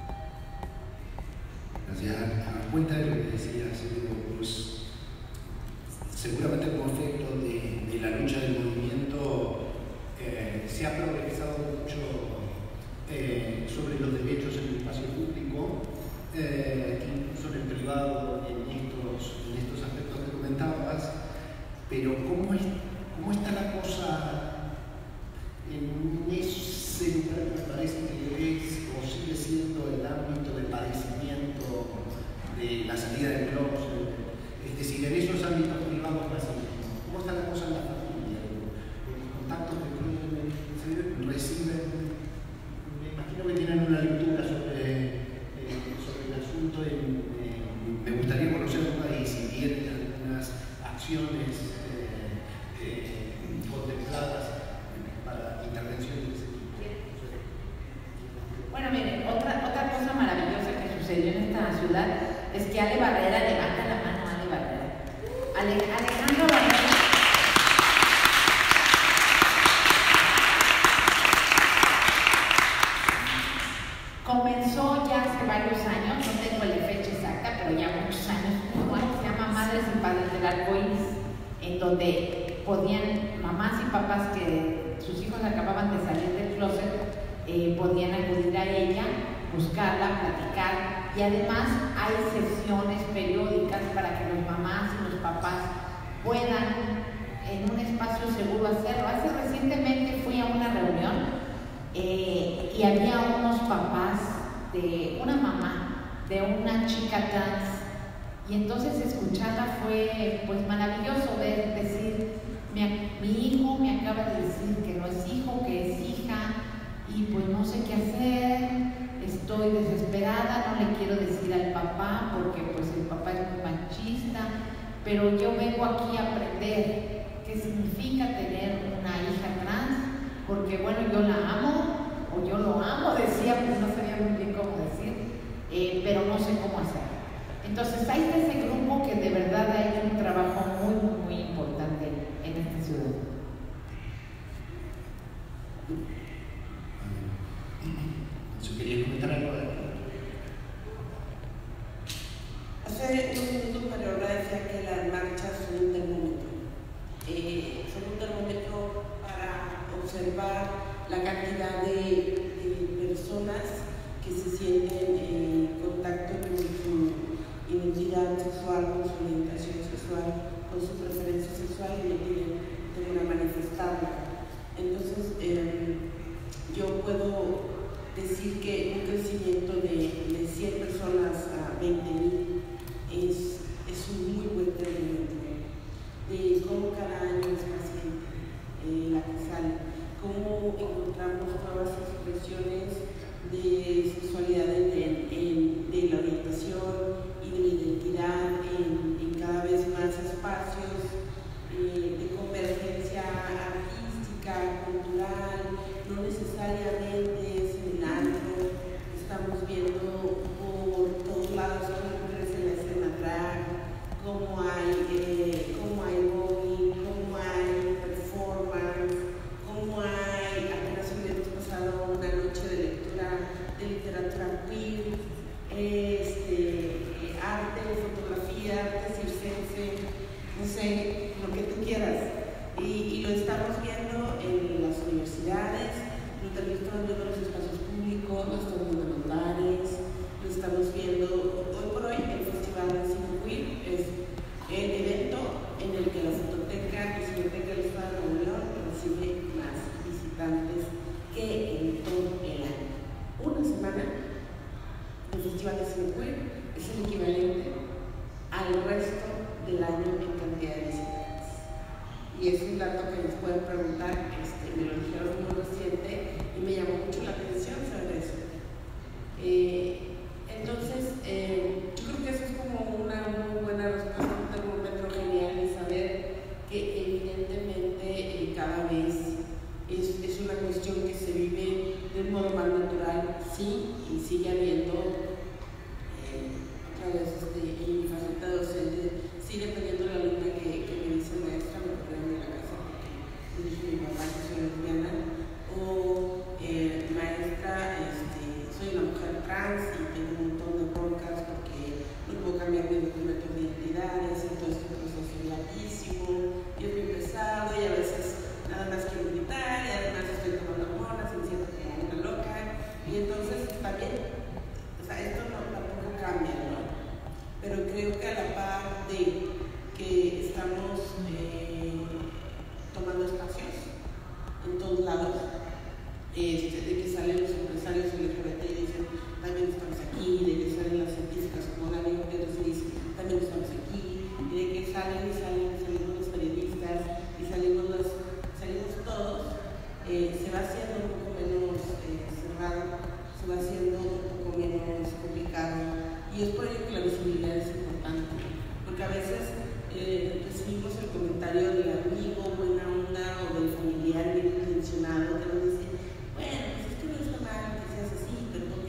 Gracias. A cuenta de lo que decías, pues seguramente como efecto de, de la lucha del movimiento eh, se ha progresado mucho eh, sobre los derechos en el espacio público, eh, incluso en el privado, en estos, en estos aspectos que comentabas, pero ¿cómo, es, cómo está la cosa en ese lugar que me parece que es o sigue siendo Bueno, miren, otra, otra cosa maravillosa que sucedió en esta ciudad es que Ale Barrera, levanta la mano, Ale Barrera. Ale, Alejandro Barrera. Comenzó ya hace varios años, no tengo la fecha exacta, pero ya muchos años, bueno, se llama Madres y Padres del Arco Iris, en donde podían mamás y papás que sus hijos acababan de salir del closet, eh, podían acudir a ella, buscarla, platicar, y además hay sesiones periódicas para que los mamás y los papás puedan en un espacio seguro hacerlo. Hace recientemente fui a una reunión eh, y había unos papás de una mamá de una chica trans, y entonces escucharla fue pues maravilloso, ver decir mi, mi hijo me acaba de decir que no es hijo, que es hija, y pues no sé qué hacer, estoy desesperada, no le quiero decir al papá porque pues el papá es muy machista, pero yo vengo aquí a aprender qué significa tener una hija trans, porque bueno, yo la amo, o yo lo amo, decía, pues no sabía muy bien cómo decir, eh, pero no sé cómo hacer. Entonces hay ese grupo que de verdad ha hecho un trabajo muy, muy, muy importante en esta ciudad. ¿Yo quería comentar algo de Hace unos minutos María decía que las marchas son un termómetro. Eh, son un termómetro para observar la cantidad de, de personas que se sienten en contacto con su identidad sexual, con su orientación sexual, con su preferencia sexual y no quieren de alguna manifestarla. Entonces, eh, yo puedo decir que un crecimiento de, de cien personas a veinte mil es, es un muy buen termómetro de cómo cada año es más gente eh, la que sale, cómo encontramos nuevas expresiones de sexualidad en, en, de la orientación y de la identidad en, en cada vez más espacios eh, de convergencia artística, cultural, no necesariamente es en el antro. Estamos viendo por todos lados cómo crece la escena drag, cómo hay, eh, cómo hay voguing, cómo hay performance, cómo hay, apenas el viernes pasado, una noche de lectura de literatura queer, este, arte, fotografía, arte circense, no sé, lo que tú quieras. Y, y lo estamos viendo en las universidades, lo estamos viendo en los espacios públicos, lo estamos viendo en los bares, lo estamos viendo hoy por hoy. El Festival de Cine Queer es el evento en el que la fototeca, la Cineteca del Estado de Nuevo León recibe más visitantes que en todo el año. Una semana el Festival de Cine Queer es el equivalente al resto del año en cantidad de visitantes. Y es un dato que nos pueden preguntar, este, me lo dijeron muy reciente y me llamó mucho la atención saber eso. Eh, entonces, eh, yo creo que eso es como una muy buena respuesta, un termómetro genial de saber que evidentemente eh, cada vez es, es una cuestión que se vive de un modo más natural, sí, y sigue habiendo, eh, otra vez este, en mi faceta docente, sí, dependiendo de la alumna que, que me dice maestra, me ponen en la casa porque me dice mi papá que soy lesbiana, o eh, maestra, este, soy una mujer trans y tengo un montón de broncas porque no puedo cambiar mi documento de identidad, y todo este proceso es larguísimo, y es muy pesado, y a veces nada más quiero gritar, y además estoy tomando hormonas y me siento como una loca, y entonces también, o sea, esto no, tampoco cambia, ¿no? Pero creo que a la par de que estamos eh, tomando espacios en todos lados, este, de que salen los empresarios L G B T y dicen, también estamos aquí, de que salen las científicas como Dani Gutiérrez y dicen, también estamos aquí, y de que salen y salen y salimos los periodistas y salimos, los, salimos todos, eh, se va haciendo un poco menos eh, cerrado, se va haciendo un poco menos complicado. Y es por ello que la visibilidad es importante, porque a veces eh, recibimos el comentario del amigo buena onda o del familiar bien intencionado que nos dice, bueno, pues es que no está mal que seas así, pero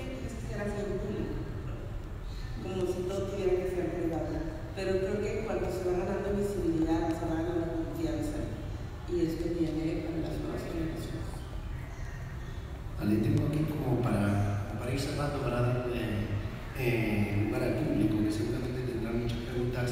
ir cerrando, para darle eh, lugar al público, que seguramente tendrá muchas preguntas.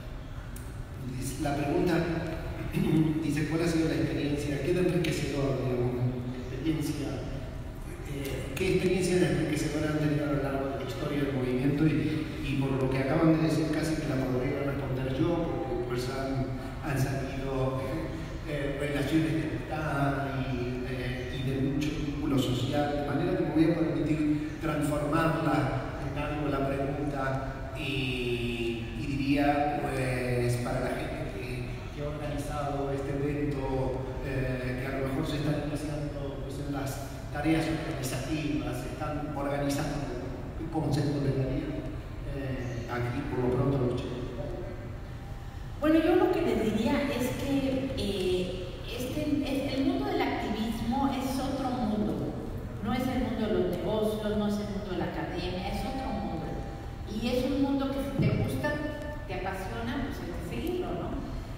La pregunta dice: ¿cuál ha sido la experiencia? ¿Qué de enriquecedor, digamos, la experiencia? Eh, ¿Qué experiencias enriquecedoras han tenido a lo largo de la historia del movimiento? Y, y por lo que acaban de decir, casi que la podría responder yo, porque pues han, han salido eh, relaciones de amistad y, eh, y de mucho vínculo social, de manera que me voy a permitir transformarla en algo la pregunta y, y diría, pues, para la gente que, que ha organizado este evento, eh, que a lo mejor se están iniciando pues, en las tareas organizativas, se están organizando el concepto de la vida, eh, aquí por lo pronto los chicos. Bueno, yo lo que les diría es que eh, este, es, el mundo del activismo es otro mundo, no es el mundo de los negocios, no es el mundo de la academia, es otro mundo. Y es un mundo que si te gusta, te apasiona, pues hay que seguirlo, ¿no?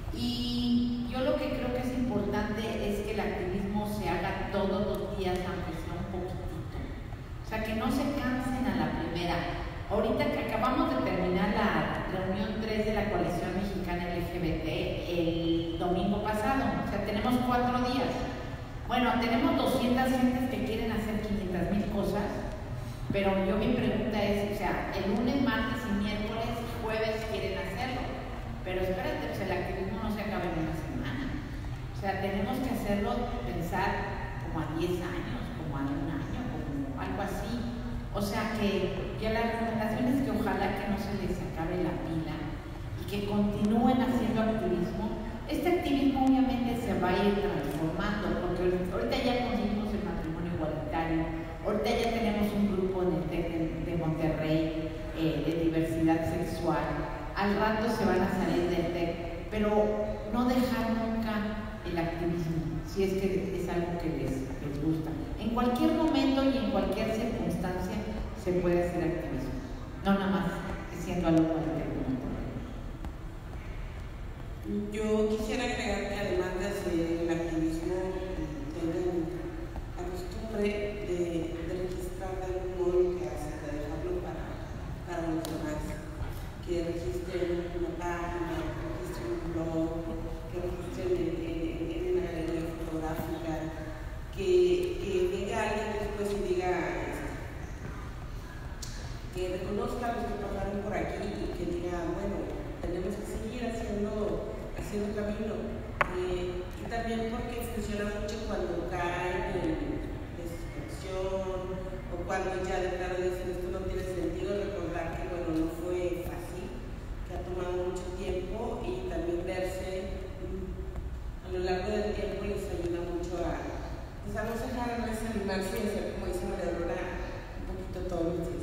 Y yo lo que creo que es importante es que el activismo se haga todos los días, aunque sea un poquitito. O sea, que no se cansen a la primera. Ahorita que acabamos de terminar la reunión tres de la Coalición Mexicana L G B T el domingo pasado, o sea, tenemos cuatro días. Bueno, tenemos doscientas gentes que quieren hacer quinientas mil cosas, pero yo mi pregunta es, o sea, el lunes, martes y miércoles, jueves quieren hacerlo, pero espérate, pues el activismo no se acaba en una semana. O sea, tenemos que hacerlo, pensar como a diez años, como a un año, como algo así. O sea que ya la recomendación es que ojalá que no se les acabe la pila y que continúen haciendo activismo. Este activismo obviamente se va a ir transformando, porque ahorita ya conseguimos el matrimonio igualitario, ahorita ya tenemos un grupo en el TEC de, de Monterrey eh, de diversidad sexual, al rato se van a salir del TEC, pero no dejar nunca el activismo, si es que es algo que les, les gusta. En cualquier momento y en cualquier circunstancia se puede hacer activismo, no nada más siendo algo cualquier momento. Yo quisiera agregar que además de hacer el activismo, tienen la costumbre de, de registrar de algún modo lo que hacen, de dejarlo para, para los demás, que registren una página, que registren un blog, que registren en, en, en una galería fotográfica, que, que venga alguien después y diga, que reconozca los que pasaron por aquí y que diga, bueno, tenemos que seguir haciendo, haciendo camino. Eh, y también porque funciona mucho cuando caen en desesperación o cuando ya de plano dicen esto no tiene sentido, recordar que bueno, no fue fácil, que ha tomado mucho tiempo y también verse mm, a lo largo del tiempo les ayuda mucho a, pues a no dejar de desanimarse y hacer, como dice María Aurora, un poquito todos los días.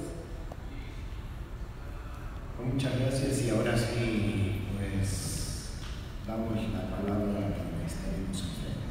Muchas gracias y ahora sí, pues damos la palabra a quienes tenemos enfrente.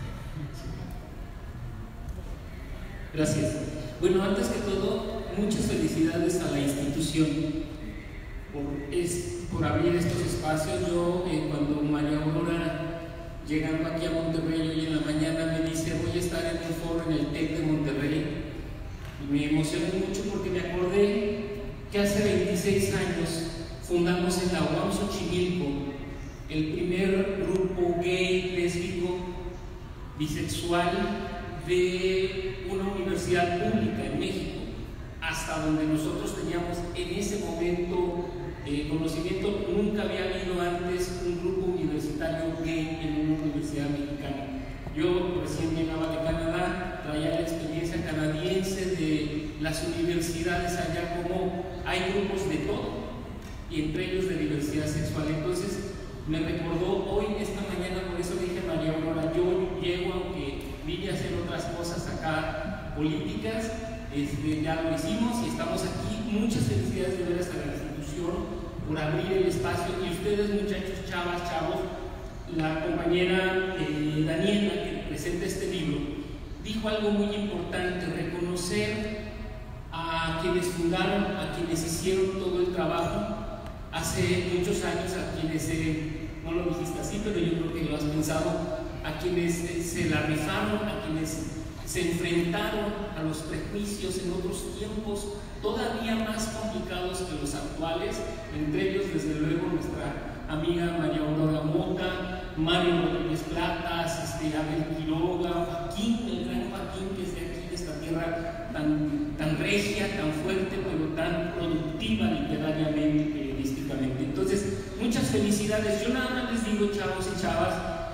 Gracias. Bueno, antes que todo, muchas felicidades a la institución por, es, por abrir estos espacios. Yo, eh, cuando María Aurora, llegando aquí a Monterrey hoy en la mañana, me dice, voy a estar en un foro en el TEC de Monterrey, y me emocioné mucho porque me acordé que hace veintiséis años fundamos en la U A M Xochimilco el primer grupo gay, lésbico, bisexual de una universidad pública en México, hasta donde nosotros teníamos en ese momento eh, conocimiento. Nunca había habido antes un grupo universitario gay en una universidad mexicana. Yo recién llegaba de Canadá, traía la experiencia canadiense de las universidades allá, como hay grupos de todo, y entre ellos de diversidad sexual. Entonces me recordó hoy, esta mañana, por eso dije a María Aurora, yo llego, aunque vine a hacer otras cosas acá políticas, este, ya lo hicimos y estamos aquí. Muchas felicidades de veras a la institución por abrir el espacio, y ustedes, muchachos, chavas, chavos, la compañera eh, Daniela, que presenta este libro, dijo algo muy importante: reconocer a quienes fundaron, a quienes hicieron todo el trabajo hace muchos años, a quienes, eh, no lo dijiste así, pero yo creo que lo has pensado, a quienes eh, se la rifaron, a quienes se enfrentaron a los prejuicios en otros tiempos todavía más complicados que los actuales, entre ellos desde luego nuestra amiga María Aurora Mota, Mario Rodríguez Platas, este, Abel Quiroga, Joaquín, el gran Joaquín, que es de aquí, de esta tierra tan, tan regia, tan fuerte, pero tan productiva literariamente y periodísticamente. Entonces, muchas felicidades. Yo nada más les digo, chavos y chavas,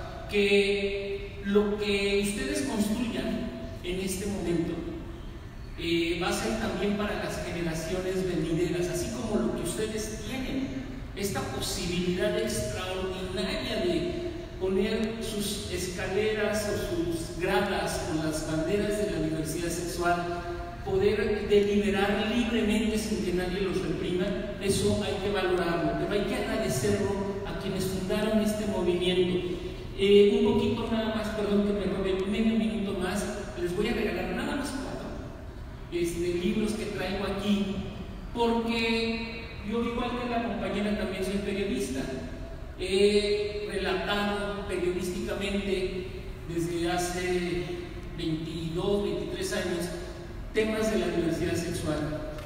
que lo que ustedes construyan en este momento eh, va a ser también para las generaciones venideras, así como lo que ustedes tienen, esta posibilidad extraordinaria de poner sus escaleras o sus gradas con las banderas de la diversidad sexual, poder deliberar libremente sin que nadie los reprima. Eso hay que valorarlo, pero hay que agradecerlo a quienes fundaron este movimiento. Eh, un poquito nada más, perdón que me robe medio minuto más, les voy a regalar nada más cuatro este, libros que traigo aquí, porque yo, igual que la compañera, también soy periodista. He relatado periodísticamente desde hace veintidós, veintitrés años temas de la diversidad sexual.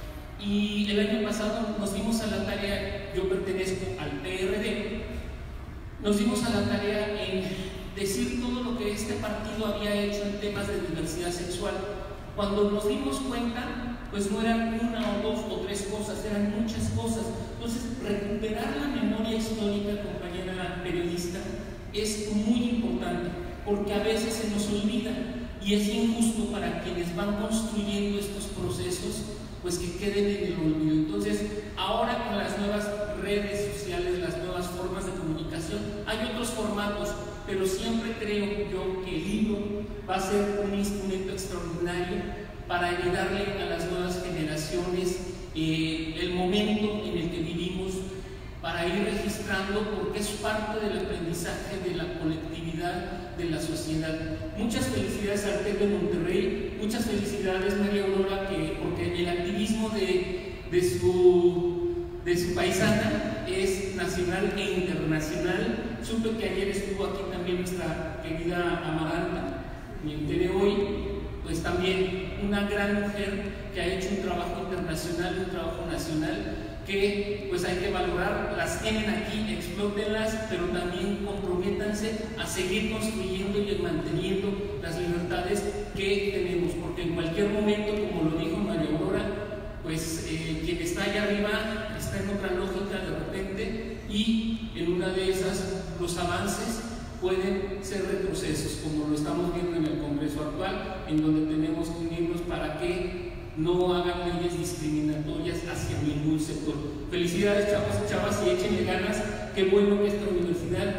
Y el año pasado nos dimos a la tarea, yo pertenezco al P R D, nos dimos a la tarea en decir todo lo que este partido había hecho en temas de diversidad sexual. Cuando nos dimos cuenta, pues no eran una o dos o tres cosas, eran muchas cosas. Entonces, recuperar la memoria histórica, compañera periodista, es muy importante, porque a veces se nos olvida y es injusto para quienes van construyendo estos procesos, pues que queden en el olvido. Entonces, ahora con las nuevas redes sociales, las nuevas formas de comunicación, hay otros formatos, pero siempre creo yo que el libro va a ser un instrumento extraordinario para ayudarle a las nuevas generaciones eh, el momento en el que vivimos, para ir registrando, porque es parte del aprendizaje de la colectividad de la sociedad. Muchas felicidades al TEC de Monterrey, muchas felicidades María Aurora, que, porque el activismo de, de, su, de su paisana es nacional e internacional. Supe que ayer estuvo aquí también nuestra querida Amaranta, me enteré hoy, pues también una gran mujer que ha hecho un trabajo internacional, un trabajo nacional, que pues hay que valorar. Las tienen aquí, explótenlas, pero también comprométanse a seguir construyendo y manteniendo las libertades que tenemos, porque en cualquier momento, como lo dijo María Aurora, pues eh, quien está allá arriba está en otra lógica de repente, y en una de esas los avances pueden ser retrocesos, como lo estamos viendo en el Congreso actual, en donde tenemos que unirnos para que no hagan leyes discriminatorias hacia ningún sector. Felicidades, chavos y chavas, y échenle ganas. Qué bueno que esta universidad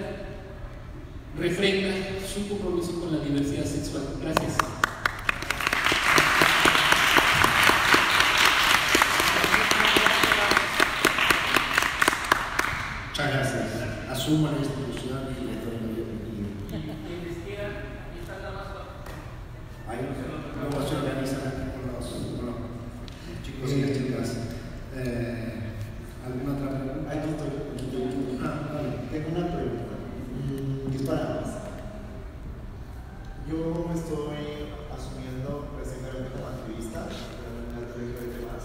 refrenda su compromiso con la diversidad sexual. Gracias. Muchas gracias. Asuman la institución y le doy la bienvenida. Ahí luego se organizan aquí con los, con los chicos y las chicas. Eh, ¿Alguna otra pregunta? Aquí estoy. Aquí estoy. Ah, vale. Tengo una pregunta. Mm, es para más. Yo me estoy asumiendo recientemente como activista en el colegio de temas,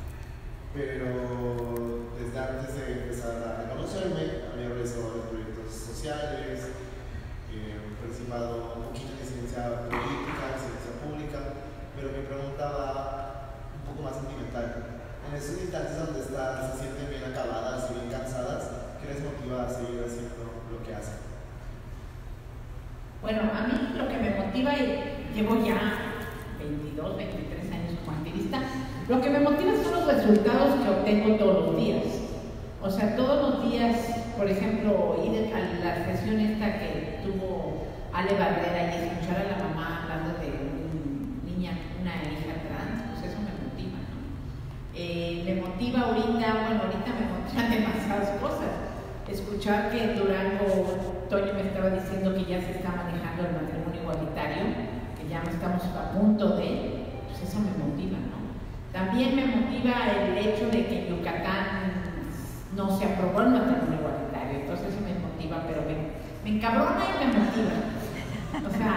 pero desde antes de empezar a conocerme había realizado proyectos sociales, eh, participado un poquito en ciencia política, en ciencia pública, pero mi pregunta va un poco más sentimental. En esos instantes donde están, se sienten bien acabadas y bien cansadas, ¿qué les motiva a seguir haciendo lo que hacen? Bueno, a mí lo que me motiva, y llevo ya veintidós, veintitrés años como activista, lo que me motiva son los resultados que obtengo todos los días. O sea, todos los días, por ejemplo, ir a la sesión esta que tuvo Ale Barrera y escuchar a la mamá hablando de un niña, una hija trans, pues eso me motiva, ¿no? Eh, me motiva ahorita, bueno, ahorita me motivan demasiadas cosas. Escuchar que Durango, Toño me estaba diciendo que ya se está manejando el matrimonio igualitario, que ya no estamos a punto de, pues eso me motiva, ¿no? También me motiva el hecho de que en Yucatán no se aprobó el matrimonio igualitario, entonces eso me motiva, pero me, me encabrona y me motiva. O sea,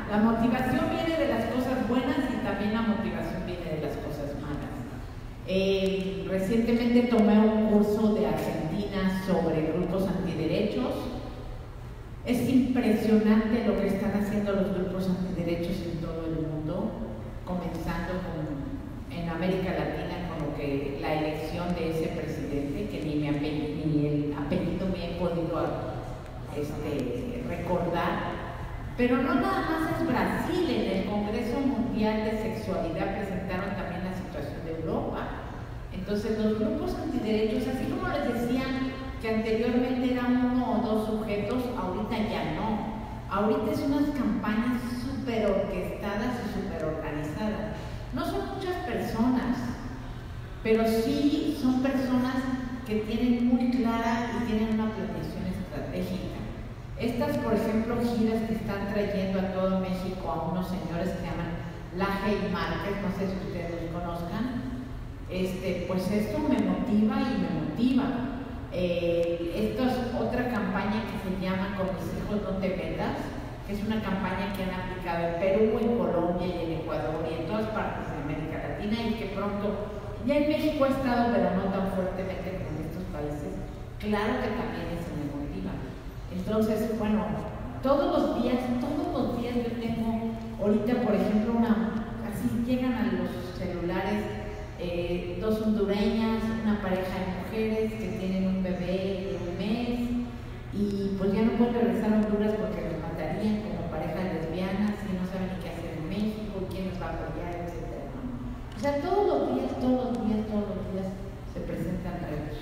La motivación viene de las cosas buenas y también la motivación viene de las cosas malas. Eh, recientemente tomé un curso de Argentina sobre grupos antiderechos. Es impresionante lo que están haciendo los grupos antiderechos en todo el mundo, comenzando con, en América Latina con lo que la elección de ese presidente, que ni, mi apellido, ni el apellido me he podido este, recordar. Pero no nada más es Brasil, en el Congreso Mundial de Sexualidad presentaron también la situación de Europa. Entonces los grupos antiderechos, así como les decían que anteriormente eran uno o dos sujetos, ahorita ya no. Ahorita es unas campañas súper orquestadas y súper organizadas. No son muchas personas, pero sí son personas que tienen muy clara y tienen una planeación estratégica. Estas, por ejemplo, giras que están trayendo a todo México a unos señores que se llaman Laje y Márquez, no sé si ustedes los conozcan, este, pues esto me motiva y me motiva. Eh, esto es otra campaña que se llama Con mis hijos no te metas, que es una campaña que han aplicado en Perú, en Colombia y en Ecuador y en todas partes de América Latina y que pronto, ya en México ha estado, pero no tan fuertemente como en estos países. Claro que también eso me motiva. Entonces, bueno, todos los días, todos los días yo tengo, ahorita por ejemplo, una, así llegan a los celulares eh, dos hondureñas, una pareja de mujeres que tienen un bebé de un mes y pues ya no pueden regresar a Honduras porque los matarían como parejas lesbianas y no saben ni qué hacer en México, quién los va a apoyar, etcétera, ¿no? O sea, todos los días, todos los días, todos los días se presentan retos.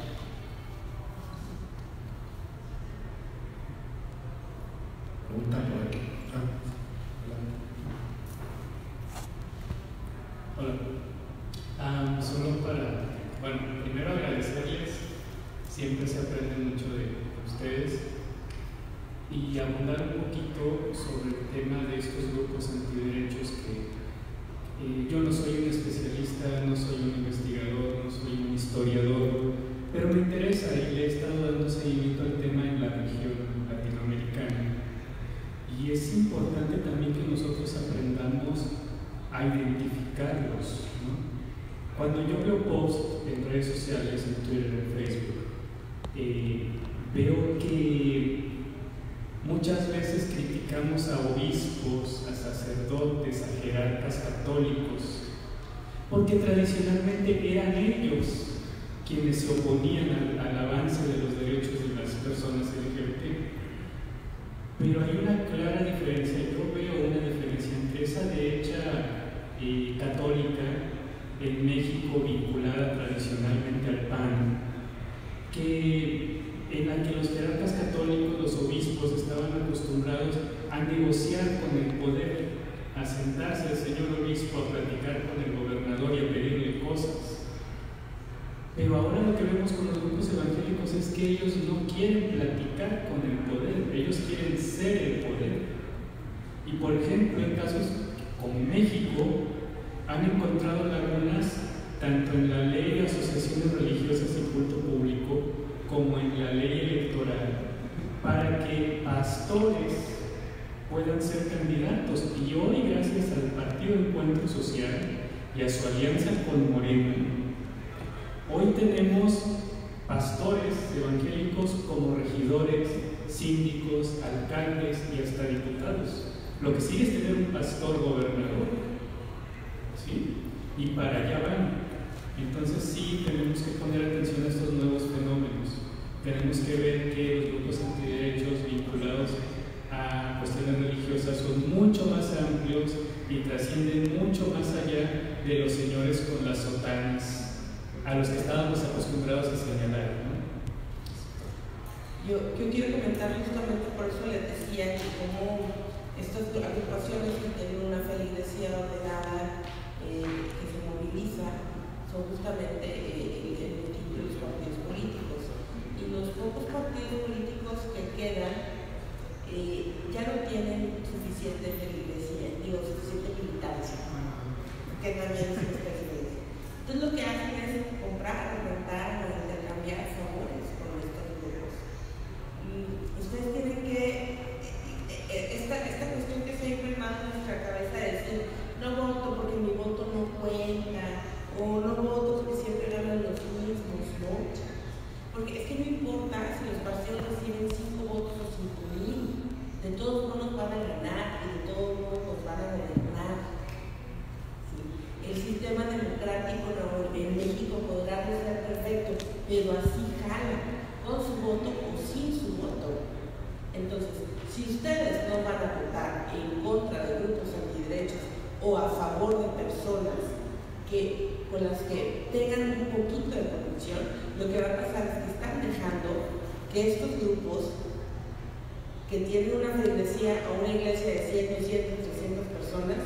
Pregunta por aquí. Ah, Hola. Um, solo para, bueno, primero agradecerles, siempre se aprende mucho de ustedes y abundar un poquito sobre el tema de estos grupos antiderechos que eh, yo no soy un especialista, no soy un investigador, no soy un historiador, pero me interesa y le he estado dando seguimiento al tema en la región latinoamericana. Y es importante también que nosotros aprendamos a identificarlos, ¿no? Cuando yo veo posts en redes sociales, en Twitter, en Facebook, eh, veo que muchas veces criticamos a obispos, a sacerdotes, a jerarcas católicos, porque tradicionalmente eran ellos quienes se oponían al, al avance de los derechos de las personas L G B T. Pero hay una clara diferencia, yo veo una diferencia entre esa derecha eh, católica en México vinculada tradicionalmente al P A N, que, en la que los jerarcas católicos, los obispos, estaban acostumbrados a negociar con el poder, a sentarse el señor obispo a platicar con el gobernador y a pedirle cosas. Pero ahora lo que vemos con los grupos evangélicos es que ellos no quieren platicar con el poder, ellos quieren ser el poder. Y por ejemplo, en casos como México, han encontrado lagunas tanto en la ley de asociaciones religiosas y culto público como en la ley electoral para que pastores puedan ser candidatos. Y hoy, gracias al Partido Encuentro Social y a su alianza con Morena, hoy tenemos pastores evangélicos como regidores, síndicos, alcaldes y hasta diputados. Lo que sigue es tener un pastor gobernador, ¿sí? Y para allá van. Entonces sí tenemos que poner atención a estos nuevos fenómenos. Tenemos que ver que los grupos antiderechos vinculados a cuestiones religiosas son mucho más amplios y trascienden mucho más allá de los señores con las sotanas a los que estábamos acostumbrados a señalar, ¿no? Yo, yo quiero comentar justamente por eso les decía que como estas agrupaciones que tienen una feligresía ordenada, eh, que se moviliza, son justamente eh, el, el motivo de los partidos políticos. Y los pocos partidos políticos que quedan eh, ya no tienen suficiente feligresía, digo, suficiente militancia, que también es una especie de eso. Entonces lo que hacen es comprar, rentar o intercambiar favores con estos grupos. Y ustedes tienen que, esta, esta cuestión que se ha implementado en pero así jala, con su voto o sin su voto. Entonces, si ustedes no van a votar en contra de grupos antiderechos o a favor de personas que, con las que tengan un poquito de corrupción, lo que va a pasar es que están dejando que estos grupos que tienen una feligresía o una iglesia de cien, doscientas, trescientas personas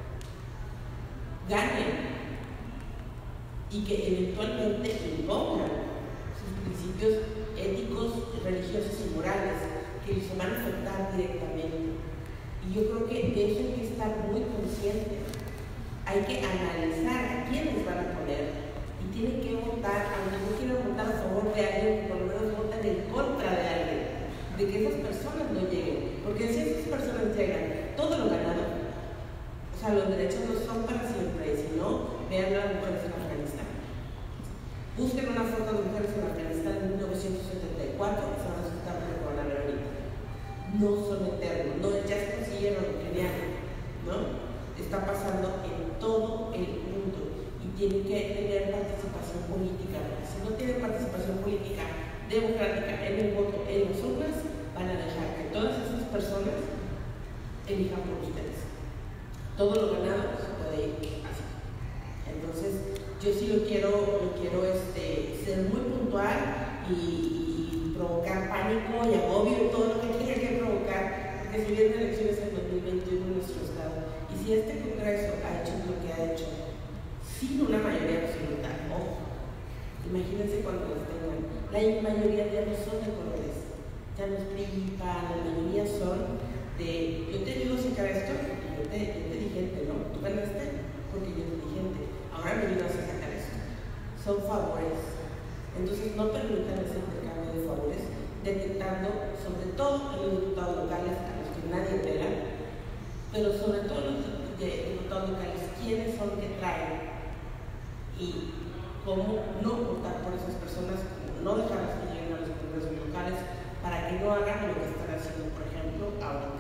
ganen y que eventualmente impongan sus principios éticos, religiosos y morales que les van a afectar directamente. Y yo creo que de eso hay que estar muy conscientes. Hay que analizar a quiénes van a poner y tienen que votar, aunque no quieran votar a favor de alguien, que por lo menos voten en contra de alguien, de que esas personas no lleguen. Porque si esas personas llegan, todo lo ganado, o sea, los derechos no son para siempre, si no, vean las mujeres en Afganistán. Busquen una foto de mujeres en Afganistán en mil novecientos setenta y cuatro y se van a asustar de coronar ahorita. No son eternos, no, ya se consiguieron lo genial, ¿no? Está pasando en todo el mundo y tienen que tener participación política, porque si no tienen participación política democrática en el voto en las urnas, van a dejar que todas esas personas elijan por ustedes. Todo lo ganado se puede ir así. Entonces, yo sí lo quiero, lo quiero este, ser muy puntual y, y provocar pánico y agobio y todo lo que tenga que provocar, porque si vienen elecciones en dos mil veintiuno en nuestro estado, y si este Congreso ha hecho lo que ha hecho sin una mayoría absoluta, ojo, imagínense cuando los tengan, la mayoría ya no son de colores, ya no es P R I, P A N, la mayoría son de, yo te digo sacar esto, yo te, yo te dije, ¿no? Tú ganaste porque yo te dije, ahora me vino a sacar esto. Son favores. Entonces no permitan ese intercambio de favores, detectando sobre todo en los diputados locales a los que nadie pela, pero sobre todo los diputados locales, quiénes son que traen y cómo no votar por esas personas, cómo no dejarlas que lleguen a los congresos locales para que no hagan lo que están haciendo, por ejemplo, ahora.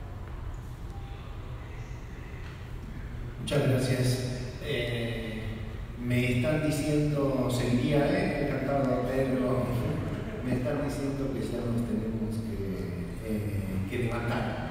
Muchas gracias. Eh, me están diciendo, seguiría, eh, encantado, pero me están diciendo que ya nos tenemos que, eh, que levantar.